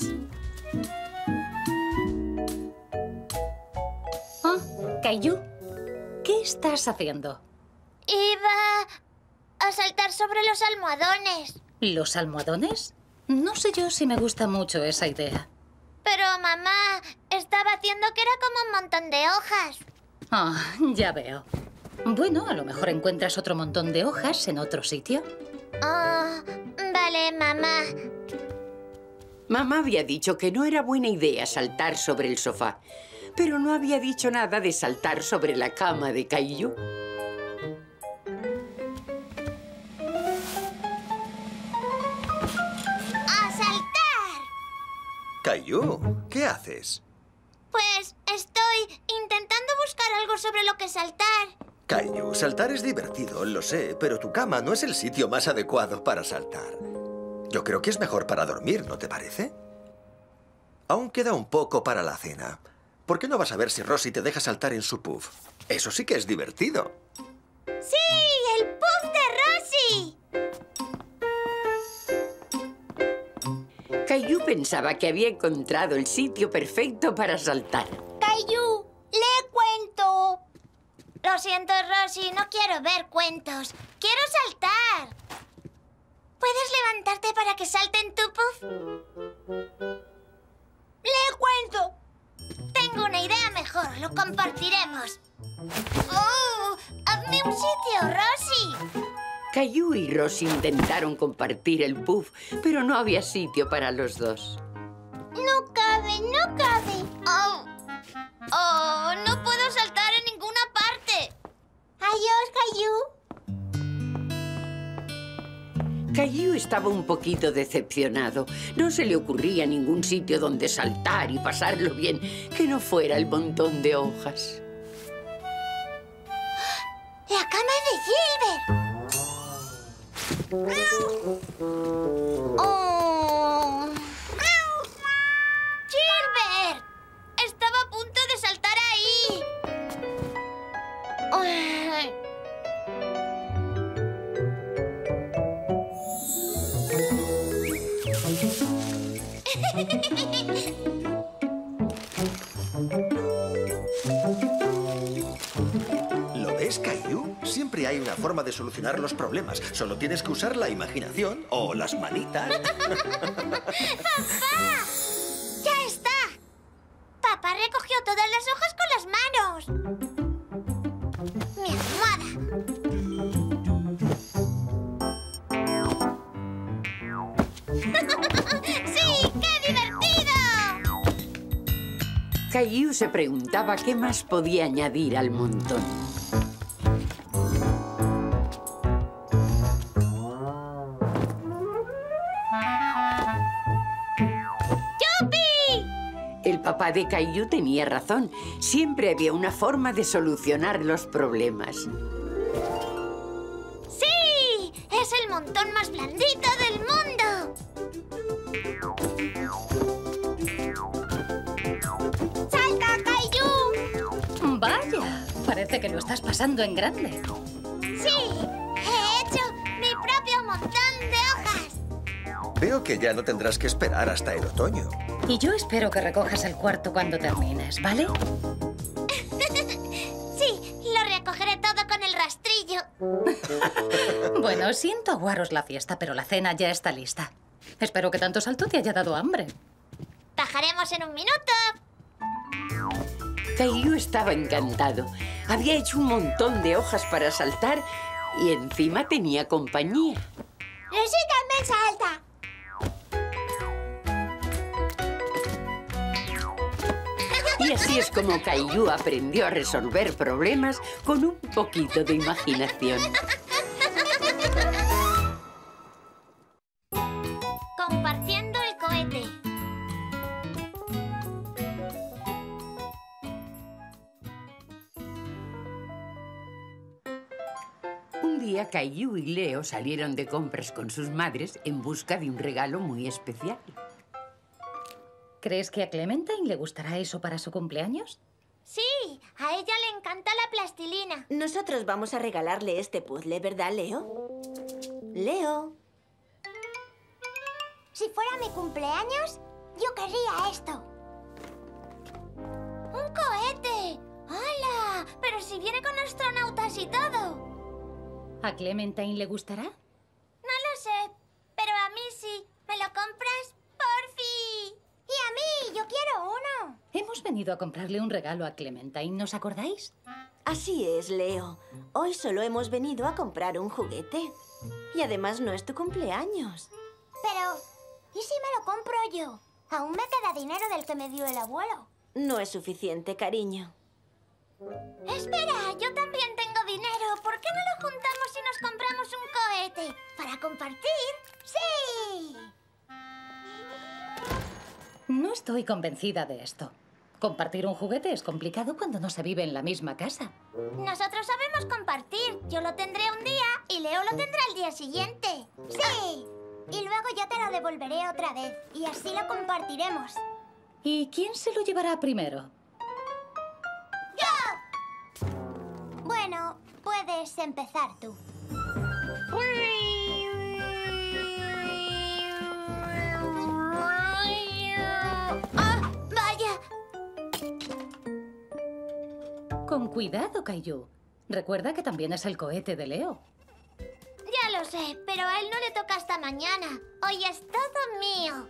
Oh, Caillou, ¿qué estás haciendo? Iba a saltar sobre los almohadones. ¿Los almohadones? No sé yo si me gusta mucho esa idea. Pero, mamá, estaba haciendo que era como un montón de hojas. Ah, ya veo. Bueno, a lo mejor encuentras otro montón de hojas en otro sitio. Oh, vale, mamá. Mamá había dicho que no era buena idea saltar sobre el sofá, pero no había dicho nada de saltar sobre la cama de Caillou. ¡A saltar! Caillou, ¿qué haces? Pues estoy intentando buscar algo sobre lo que saltar. Caillou, saltar es divertido, lo sé, pero tu cama no es el sitio más adecuado para saltar. Yo creo que es mejor para dormir, ¿no te parece? Aún queda un poco para la cena. ¿Por qué no vas a ver si Rosie te deja saltar en su puff? Eso sí que es divertido. ¡Sí! ¡El puff de Rosie! Caillou pensaba que había encontrado el sitio perfecto para saltar. ¡Caillou! ¡Lee cuento! Lo siento, Rosie, no quiero ver cuentos. ¡Quiero saltar! ¿Puedes levantarte para que salte en tu puff? ¡Lee cuento! Tengo una idea mejor. Lo compartiremos. ¡Oh! ¡Hazme un sitio, Rosie! Caillou y Rosie intentaron compartir el puff, pero no había sitio para los dos. No cabe, no cabe. ¡Oh! ¡Oh! No puedo saltar en ninguna parte. Adiós, Caillou. Caillou estaba un poquito decepcionado. No se le ocurría ningún sitio donde saltar y pasarlo bien que no fuera el montón de hojas. ¡La cama de Gilbert! ¡Oh! ¡Gilbert! Estaba a punto de saltar ahí. Ay. ¿Lo ves, Caillou? Siempre hay una forma de solucionar los problemas. Solo tienes que usar la imaginación o las manitas. ¡Papá! ¡Ya está! Papá recogió todas las hojas con las manos. ¡Mi almohada! ¡Sí! ¡Qué divertido! Caillou se preguntaba qué más podía añadir al montón. El papá de Caillou tenía razón. Siempre había una forma de solucionar los problemas. ¡Sí! ¡Es el montón más blandito del mundo! ¡Salta, Caillou! Vaya, parece que lo estás pasando en grande. ¡Sí! ¡He hecho mi propio montón de hojas! Veo que ya no tendrás que esperar hasta el otoño. Y yo espero que recojas el cuarto cuando termines, ¿vale? Sí, lo recogeré todo con el rastrillo. Bueno, siento aguaros la fiesta, pero la cena ya está lista. Espero que tanto salto te haya dado hambre. Bajaremos en un minuto. Caillou estaba encantado. Había hecho un montón de hojas para saltar y encima tenía compañía. Rosie también salta. Y así es como Caillou aprendió a resolver problemas con un poquito de imaginación. Compartiendo el cohete. Un día día, Caillou y Leo salieron de compras con sus madres en busca de un regalo muy especial. ¿Crees que a Clementine le gustará eso para su cumpleaños? Sí, a ella le encanta la plastilina. Nosotros vamos a regalarle este puzzle, ¿verdad, Leo? Leo. Si fuera mi cumpleaños, yo querría esto. ¡Un cohete! ¡Hala! Pero si viene con astronautas y todo. ¿A Clementine le gustará? No lo sé, pero a mí sí. ¿Me lo compras? ¡Porfi! Y a mí, yo quiero uno. Hemos venido a comprarle un regalo a Clementine, ¿nos acordáis? Así es, Leo. Hoy solo hemos venido a comprar un juguete. Y además no es tu cumpleaños. Pero, ¿y si me lo compro yo? Aún me queda dinero del que me dio el abuelo. No es suficiente, cariño. Espera, yo también tengo dinero. ¿Por qué no lo juntamos y nos compramos un cohete? ¿Para compartir? ¡Sí! No estoy convencida de esto. Compartir un juguete es complicado cuando no se vive en la misma casa. Nosotros sabemos compartir. Yo lo tendré un día y Leo lo tendrá al día siguiente. ¡Sí! Y luego yo te lo devolveré otra vez. Y así lo compartiremos. ¿Y quién se lo llevará primero? ¡Yo! Bueno, puedes empezar tú. ¡Ah! ¡Vaya! Con cuidado, Caillou. Recuerda que también es el cohete de Leo. Ya lo sé, pero a él no le toca hasta mañana. Hoy es todo mío.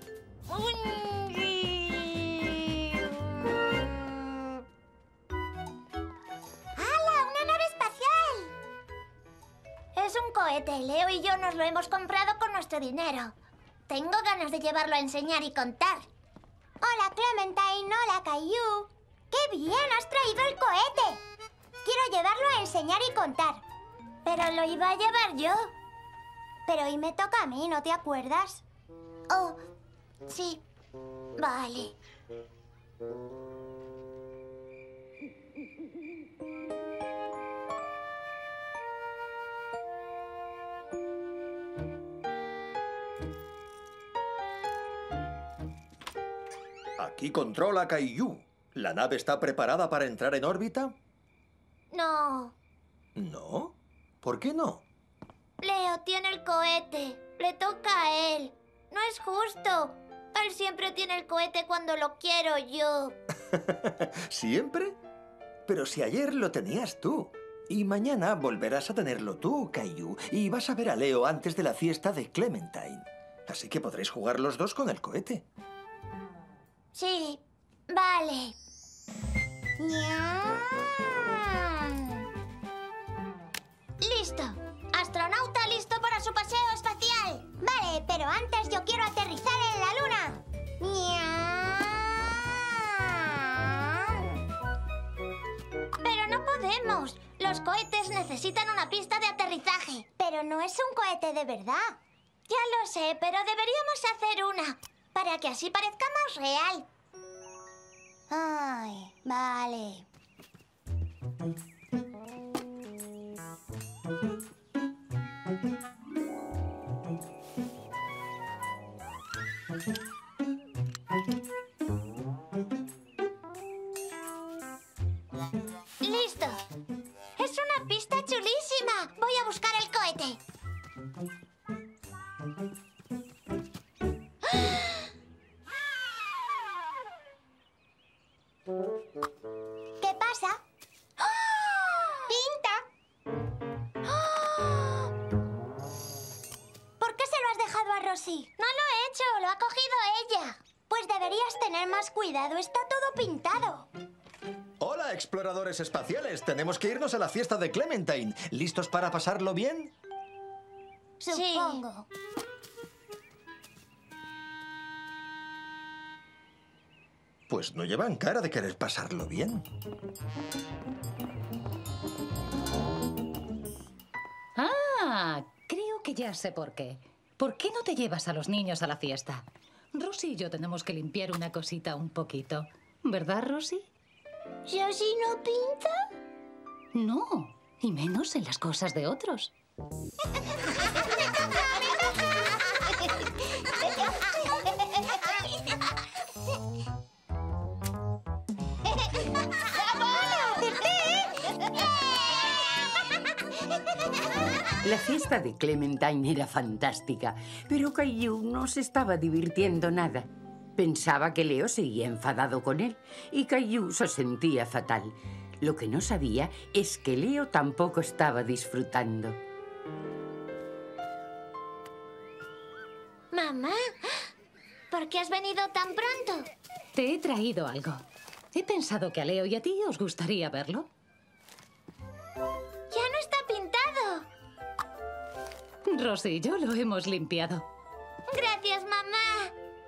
¡Hala! ¡Una nave espacial! Es un cohete. Leo y yo nos lo hemos comprado con nuestro dinero. Tengo ganas de llevarlo a enseñar y contar. Hola, Clementine. Hola, Caillou. ¡Qué bien! ¡Has traído el cohete! Quiero llevarlo a enseñar y contar. Pero lo iba a llevar yo. Pero hoy me toca a mí, ¿no te acuerdas? Oh, sí. Vale. Aquí controla Caillou. ¿La nave está preparada para entrar en órbita? No. ¿No? ¿Por qué no? Leo tiene el cohete. Le toca a él. No es justo. Él siempre tiene el cohete cuando lo quiero yo. ¿Siempre? Pero si ayer lo tenías tú. Y mañana volverás a tenerlo tú, Caillou. Y vas a ver a Leo antes de la fiesta de Clementine. Así que podréis jugar los dos con el cohete. Sí, vale. Listo. Astronauta listo para su paseo espacial. Vale, pero antes yo quiero aterrizar en la luna. Pero no podemos. Los cohetes necesitan una pista de aterrizaje. Pero no es un cohete de verdad. Ya lo sé, pero deberíamos hacer una. Para que así parezca más real. Ay, vale. ¡Listo! ¡Es una pista chulísima! Voy a buscar el cohete. ¿Qué pasa? ¡Pinta! ¿Por qué se lo has dejado a Rosie? No lo he hecho, lo ha cogido ella. Pues deberías tener más cuidado, está todo pintado. Hola, exploradores espaciales. Tenemos que irnos a la fiesta de Clementine. ¿Listos para pasarlo bien? Supongo. Pues no llevan cara de querer pasarlo bien. Ah, creo que ya sé por qué. ¿Por qué no te llevas a los niños a la fiesta? Rosie y yo tenemos que limpiar una cosita un poquito. ¿Verdad, Rosie? ¿Rosie no pinta? No, y menos en las cosas de otros. La fiesta de Clementine era fantástica, pero Caillou no se estaba divirtiendo nada. Pensaba que Leo seguía enfadado con él y Caillou se sentía fatal. Lo que no sabía es que Leo tampoco estaba disfrutando. Mamá, ¿por qué has venido tan pronto? Te he traído algo. He pensado que a Leo y a ti os gustaría verlo. ¡Ya no está pintado! Rosy y yo lo hemos limpiado. Gracias, mamá.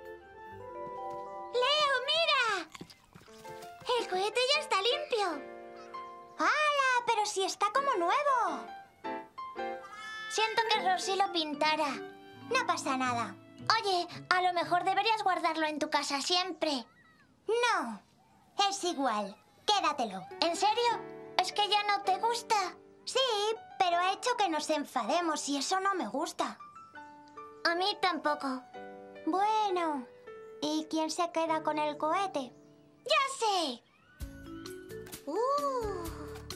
¡Leo, mira! El cohete ya está limpio. ¡Hala! Pero si está como nuevo. Siento que Rosy lo pintara. No pasa nada. Oye, a lo mejor deberías guardarlo en tu casa siempre. No, es igual. Quédatelo. ¿En serio? ¿Es que ya no te gusta? Sí, pero ha hecho que nos enfademos y eso no me gusta. A mí tampoco. Bueno, ¿y quién se queda con el cohete? ¡Ya sé! Uh,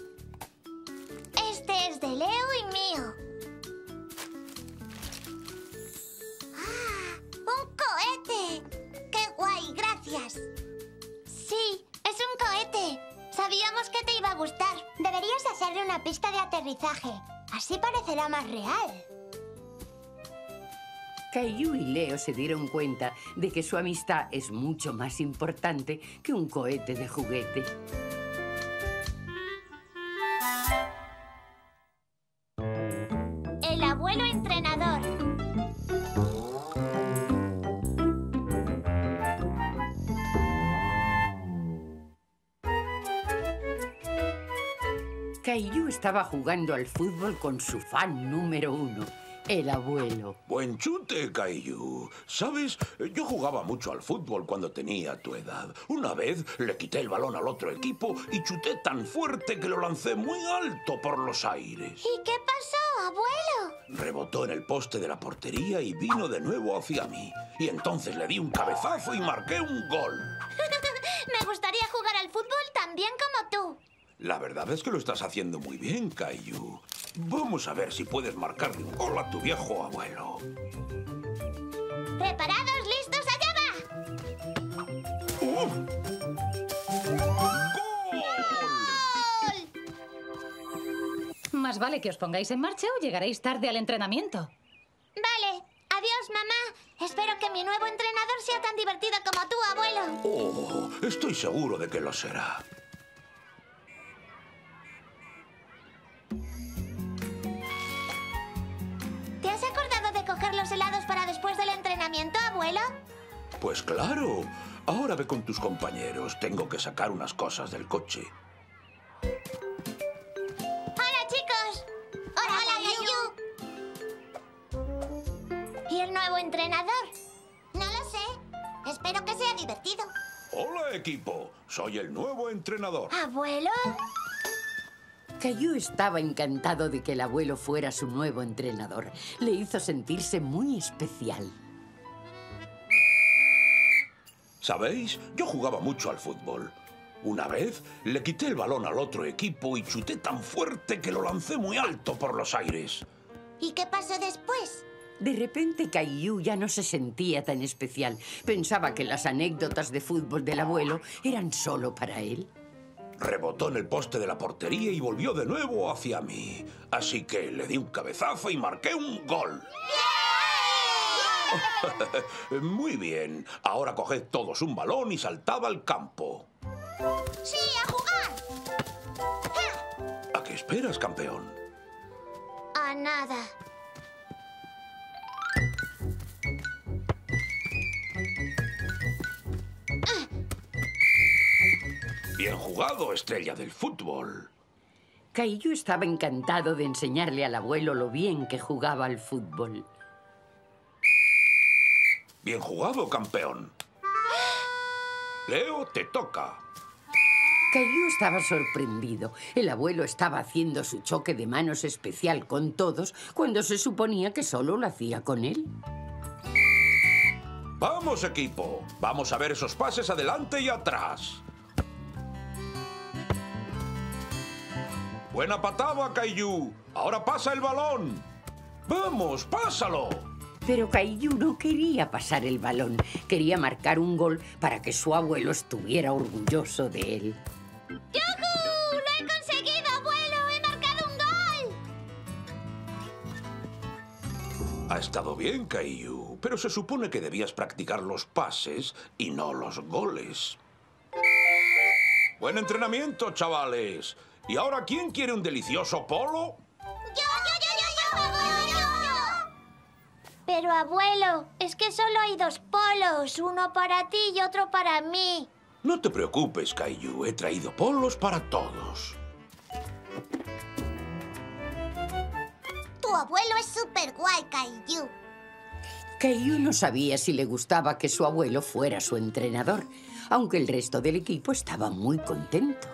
este es de Leo y mío. ¡Ah! ¡Un cohete! ¡Qué guay! ¡Gracias! Sí, es un cohete. Sabíamos que te iba a gustar. Deberías hacerle una pista de aterrizaje. Así parecerá más real. Caillou y Leo se dieron cuenta de que su amistad es mucho más importante que un cohete de juguete. El abuelo entrenador. Caillou estaba jugando al fútbol con su fan número uno, el abuelo. Buen chute, Caillou. ¿Sabes? Yo jugaba mucho al fútbol cuando tenía tu edad. Una vez le quité el balón al otro equipo y chuté tan fuerte que lo lancé muy alto por los aires. ¿Y qué pasó, abuelo? Rebotó en el poste de la portería y vino de nuevo hacia mí. Y entonces le di un cabezazo y marqué un gol. Me gustaría jugar al fútbol tan bien como tú. La verdad es que lo estás haciendo muy bien, Caillou. Vamos a ver si puedes marcarle un gol a tu viejo abuelo. ¿Preparados? ¿Listos? ¡Allá va! ¡Uh! ¡Gol! Más vale que os pongáis en marcha o llegaréis tarde al entrenamiento. Vale. Adiós, mamá. Espero que mi nuevo entrenador sea tan divertido como tú, abuelo. Oh, estoy seguro de que lo será. ¿Te has acordado de coger los helados para después del entrenamiento, abuelo? Pues claro. Ahora ve con tus compañeros. Tengo que sacar unas cosas del coche. ¡Hola, chicos! ¡Hola, Caillou! ¿Y el nuevo entrenador? No lo sé. Espero que sea divertido. Hola, equipo. Soy el nuevo entrenador. ¿Abuelo? Caillou estaba encantado de que el abuelo fuera su nuevo entrenador. Le hizo sentirse muy especial. ¿Sabéis? Yo jugaba mucho al fútbol. Una vez le quité el balón al otro equipo y chuté tan fuerte que lo lancé muy alto por los aires. ¿Y qué pasó después? De repente Caillou ya no se sentía tan especial. Pensaba que las anécdotas de fútbol del abuelo eran solo para él. Rebotó en el poste de la portería y volvió de nuevo hacia mí. Así que le di un cabezazo y marqué un gol. Muy bien. Ahora coged todos un balón y saltad al campo. ¡Sí, a jugar! ¿A qué esperas, campeón? A nada. Bien jugado, estrella del fútbol. Caillou estaba encantado de enseñarle al abuelo lo bien que jugaba al fútbol. Bien jugado, campeón. Leo, te toca. Caillou estaba sorprendido. El abuelo estaba haciendo su choque de manos especial con todos cuando se suponía que solo lo hacía con él. ¡Vamos, equipo! Vamos a ver esos pases adelante y atrás. Buena patada, Caillou. Ahora pasa el balón. ¡Vamos, pásalo! Pero Caillou no quería pasar el balón. Quería marcar un gol para que su abuelo estuviera orgulloso de él. ¡Yujú! ¡Lo he conseguido, abuelo! ¡He marcado un gol! Ha estado bien, Caillou, pero se supone que debías practicar los pases y no los goles. Buen entrenamiento, chavales. ¿Y ahora quién quiere un delicioso polo? ¡Yo, yo, yo, yo, yo! ¡Yo, yo, yo! Pero, abuelo, es que solo hay dos polos. Uno para ti y otro para mí. No te preocupes, Caillou. He traído polos para todos. Tu abuelo es súper guay, Caillou. Caillou no sabía si le gustaba que su abuelo fuera su entrenador, aunque el resto del equipo estaba muy contento.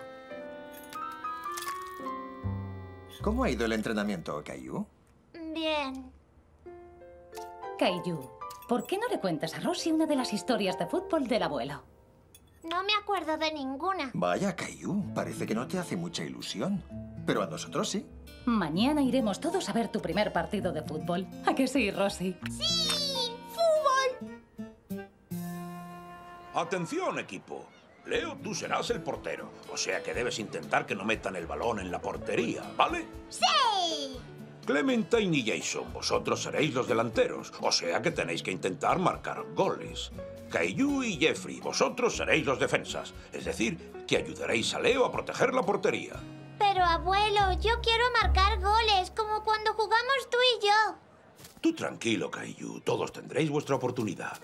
¿Cómo ha ido el entrenamiento, Caillou? Bien. Caillou, ¿por qué no le cuentas a Rosie una de las historias de fútbol del abuelo? No me acuerdo de ninguna. Vaya, Caillou, parece que no te hace mucha ilusión. Pero a nosotros sí. Mañana iremos todos a ver tu primer partido de fútbol. ¿A que sí, Rosie? ¡Sí! ¡Fútbol! Atención, equipo. Leo, tú serás el portero. O sea que debes intentar que no metan el balón en la portería, ¿vale? ¡Sí! Clementine y Jason, vosotros seréis los delanteros. O sea que tenéis que intentar marcar goles. Caillou y Jeffrey, vosotros seréis los defensas. Es decir, que ayudaréis a Leo a proteger la portería. Pero, abuelo, yo quiero marcar goles, como cuando jugamos tú y yo. Tú tranquilo, Caillou. Todos tendréis vuestra oportunidad.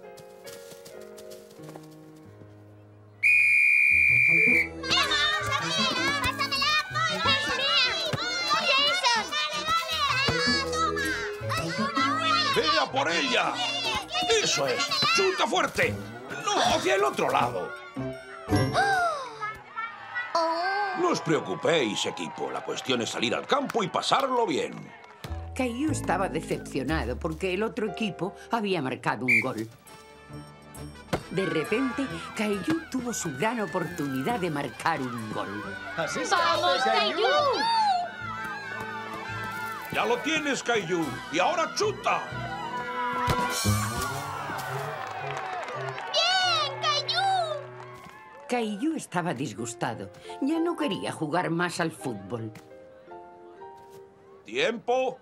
¡Ve a por ella! ¡Eso es! ¡Chuta fuerte! ¡No, hacia el otro lado! No os preocupéis, equipo. La cuestión es salir al campo y pasarlo bien. Caillou estaba decepcionado porque el otro equipo había marcado un gol. De repente, Caillou tuvo su gran oportunidad de marcar un gol. ¡Así ¡Vamos, Caillou! ¡Ya lo tienes, Caillou! ¡Y ahora chuta! ¡Bien, Caillou! Caillou estaba disgustado. Ya no quería jugar más al fútbol. ¡Tiempo!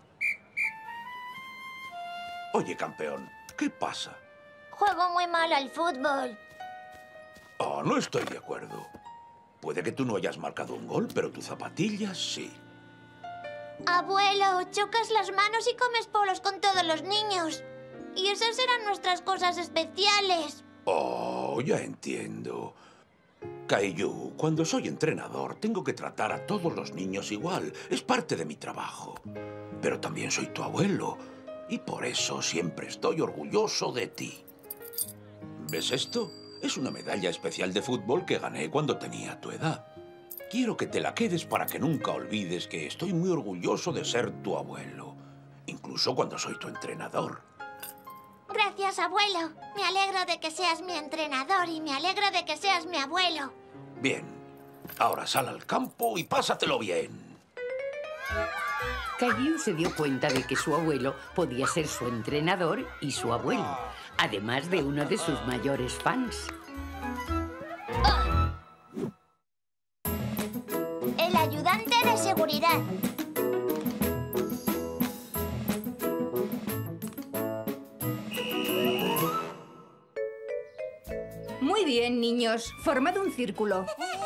Oye, campeón, ¿qué pasa? Juego muy mal al fútbol. Oh, no estoy de acuerdo. Puede que tú no hayas marcado un gol, pero tu zapatilla sí. Abuelo, chocas las manos y comes polos con todos los niños. Y esas eran nuestras cosas especiales. Oh, ya entiendo. Caillou, cuando soy entrenador, tengo que tratar a todos los niños igual. Es parte de mi trabajo. Pero también soy tu abuelo. Y por eso siempre estoy orgulloso de ti. ¿Ves esto? Es una medalla especial de fútbol que gané cuando tenía tu edad. Quiero que te la quedes para que nunca olvides que estoy muy orgulloso de ser tu abuelo. Incluso cuando soy tu entrenador. Gracias, abuelo. Me alegro de que seas mi entrenador y me alegro de que seas mi abuelo. Bien. Ahora sal al campo y pásatelo bien. Caillou se dio cuenta de que su abuelo podía ser su entrenador y su abuelo, además de uno de sus mayores fans. El ayudante de seguridad. Muy bien, niños. Formad un círculo.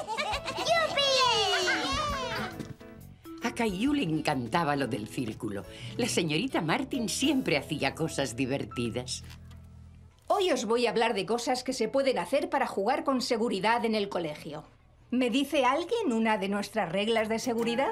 A Caillou le encantaba lo del círculo. La señorita Martin siempre hacía cosas divertidas. Hoy os voy a hablar de cosas que se pueden hacer para jugar con seguridad en el colegio. ¿Me dice alguien una de nuestras reglas de seguridad?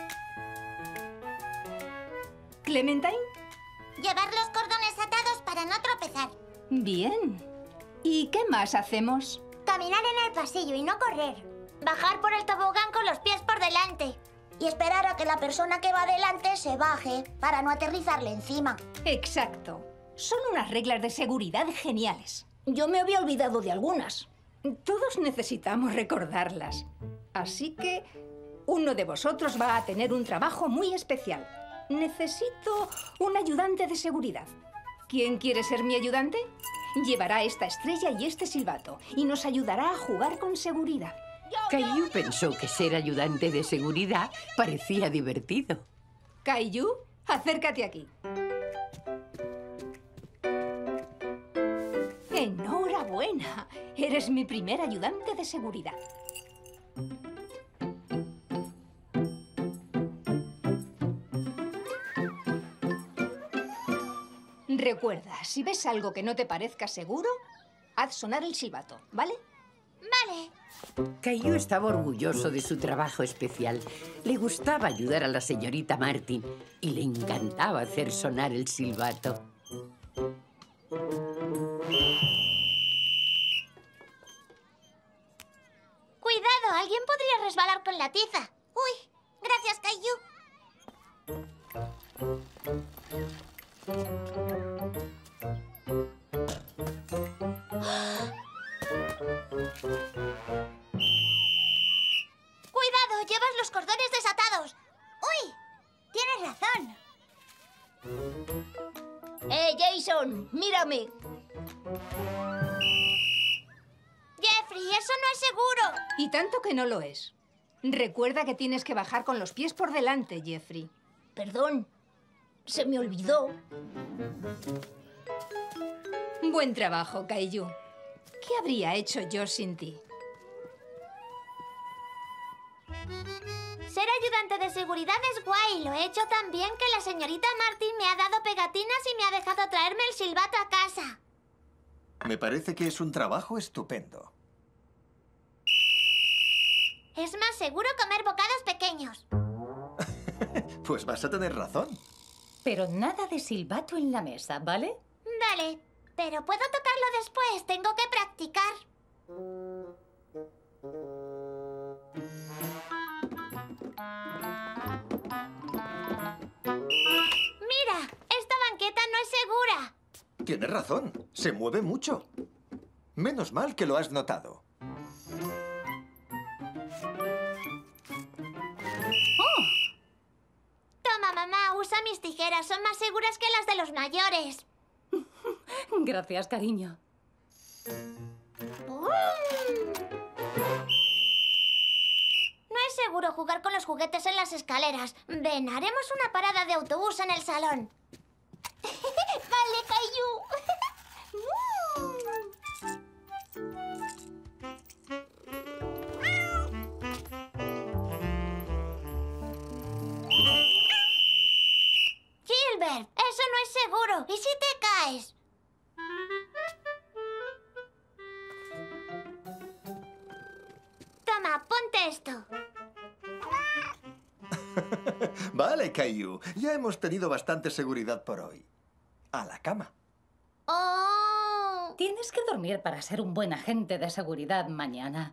¿Clementine? Llevar los cordones atados para no tropezar. Bien. ¿Y qué más hacemos? Caminar en el pasillo y no correr. Bajar por el tobogán con los pies por delante. Y esperar a que la persona que va delante se baje para no aterrizarle encima. Exacto. Son unas reglas de seguridad geniales. Yo me había olvidado de algunas. Todos necesitamos recordarlas. Así que uno de vosotros va a tener un trabajo muy especial. Necesito un ayudante de seguridad. ¿Quién quiere ser mi ayudante? Llevará esta estrella y este silbato y nos ayudará a jugar con seguridad. Caillou pensó que ser ayudante de seguridad parecía divertido. Caillou, acércate aquí. ¡Enhorabuena! Eres mi primer ayudante de seguridad. Recuerda, si ves algo que no te parezca seguro, haz sonar el silbato, ¿vale? Vale. Caillou estaba orgulloso de su trabajo especial. Le gustaba ayudar a la señorita Martin y le encantaba hacer sonar el silbato. Cuidado, alguien podría resbalar con la tiza. Uy, gracias, Caillou. ¡Cuidado! ¡Llevas los cordones desatados! ¡Uy! ¡Tienes razón! ¡Eh, Jason! ¡Mírame! Jeffrey, eso no es seguro. Y tanto que no lo es. Recuerda que tienes que bajar con los pies por delante, Jeffrey. Perdón. Se me olvidó. Buen trabajo, Caillou. ¿Qué habría hecho yo sin ti? Ser ayudante de seguridad es guay. Lo he hecho tan bien que la señorita Martin me ha dado pegatinas y me ha dejado traerme el silbato a casa. Me parece que es un trabajo estupendo. Es más seguro comer bocados pequeños. Pues vas a tener razón. Pero nada de silbato en la mesa, ¿vale? Vale, pero puedo tocarlo después. Tengo que practicar. Mira, esta banqueta no es segura. Tienes razón. Se mueve mucho. Menos mal que lo has notado. Toma, mamá, usa mis tijeras. Son más seguras que las de los mayores. Gracias, cariño. No es seguro jugar con los juguetes en las escaleras. Ven, haremos una parada de autobús en el salón. Vale, Caillou. Gilbert, eso no es seguro. ¿Y si te caes? Toma, ponte esto. Vale, Caillou. Ya hemos tenido bastante seguridad por hoy. A la cama. Oh. Tienes que dormir para ser un buen agente de seguridad mañana.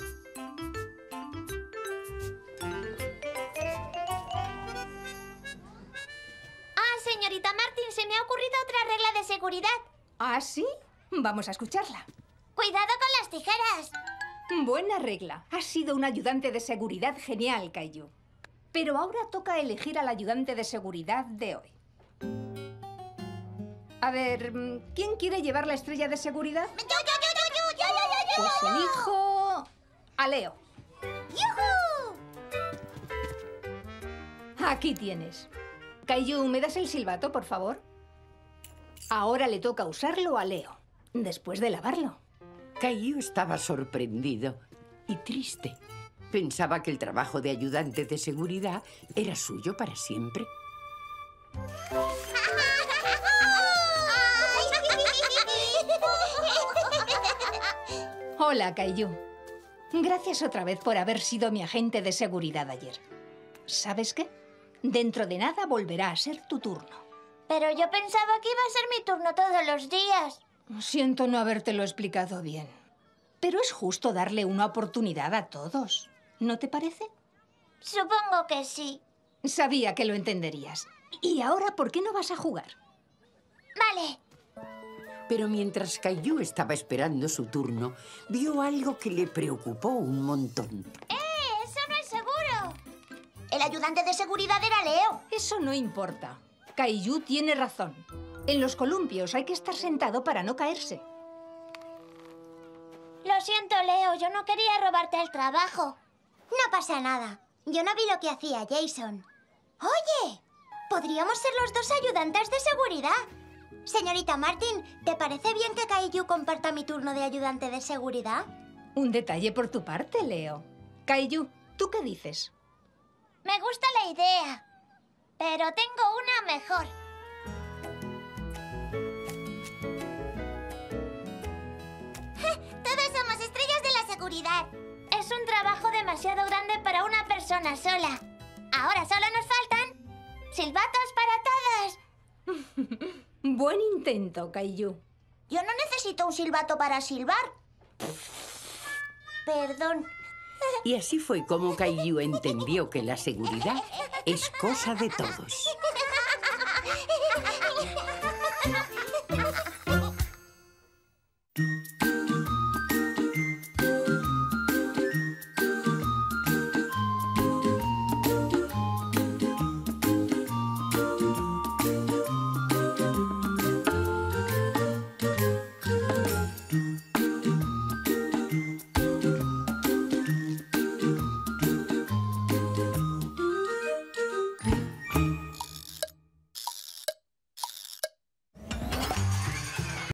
Ah, señorita Martin, se me ha ocurrido otra regla de seguridad. ¿Ah, sí? Vamos a escucharla. Cuidado con las tijeras. Buena regla. Has sido un ayudante de seguridad genial, Caillou. Pero ahora toca elegir al ayudante de seguridad de hoy. A ver, ¿quién quiere llevar la estrella de seguridad? Yo, yo, yo, yo, yo, yo, yo, yo, yo. Pues elijo a Leo. ¡Yujú! Aquí tienes. Caillou, ¿me das el silbato, por favor? Ahora le toca usarlo a Leo, después de lavarlo. Caillou estaba sorprendido y triste. Pensaba que el trabajo de ayudante de seguridad era suyo para siempre. Hola, Caillou. Gracias otra vez por haber sido mi agente de seguridad ayer. ¿Sabes qué? Dentro de nada volverá a ser tu turno. Pero yo pensaba que iba a ser mi turno todos los días. Siento no habértelo explicado bien. Pero es justo darle una oportunidad a todos. ¿No te parece? Supongo que sí. Sabía que lo entenderías. ¿Y ahora por qué no vas a jugar? Vale. Pero mientras Caillou estaba esperando su turno, vio algo que le preocupó un montón. ¡Eh! ¡Eso no es seguro! El ayudante de seguridad era Leo. Eso no importa. Caillou tiene razón. En los columpios hay que estar sentado para no caerse. Lo siento, Leo. Yo no quería robarte el trabajo. No pasa nada. Yo no vi lo que hacía Jason. ¡Oye! Podríamos ser los dos ayudantes de seguridad. Señorita Martin, ¿te parece bien que Caillou comparta mi turno de ayudante de seguridad? Un detalle por tu parte, Leo. Caillou, ¿tú qué dices? Me gusta la idea, pero tengo una mejor. Todos somos estrellas de la seguridad. Es un trabajo demasiado grande para una persona sola. Ahora solo nos faltan silbatos para todos. Buen intento, Caillou. Yo no necesito un silbato para silbar. Perdón. Y así fue como Caillou entendió que la seguridad es cosa de todos.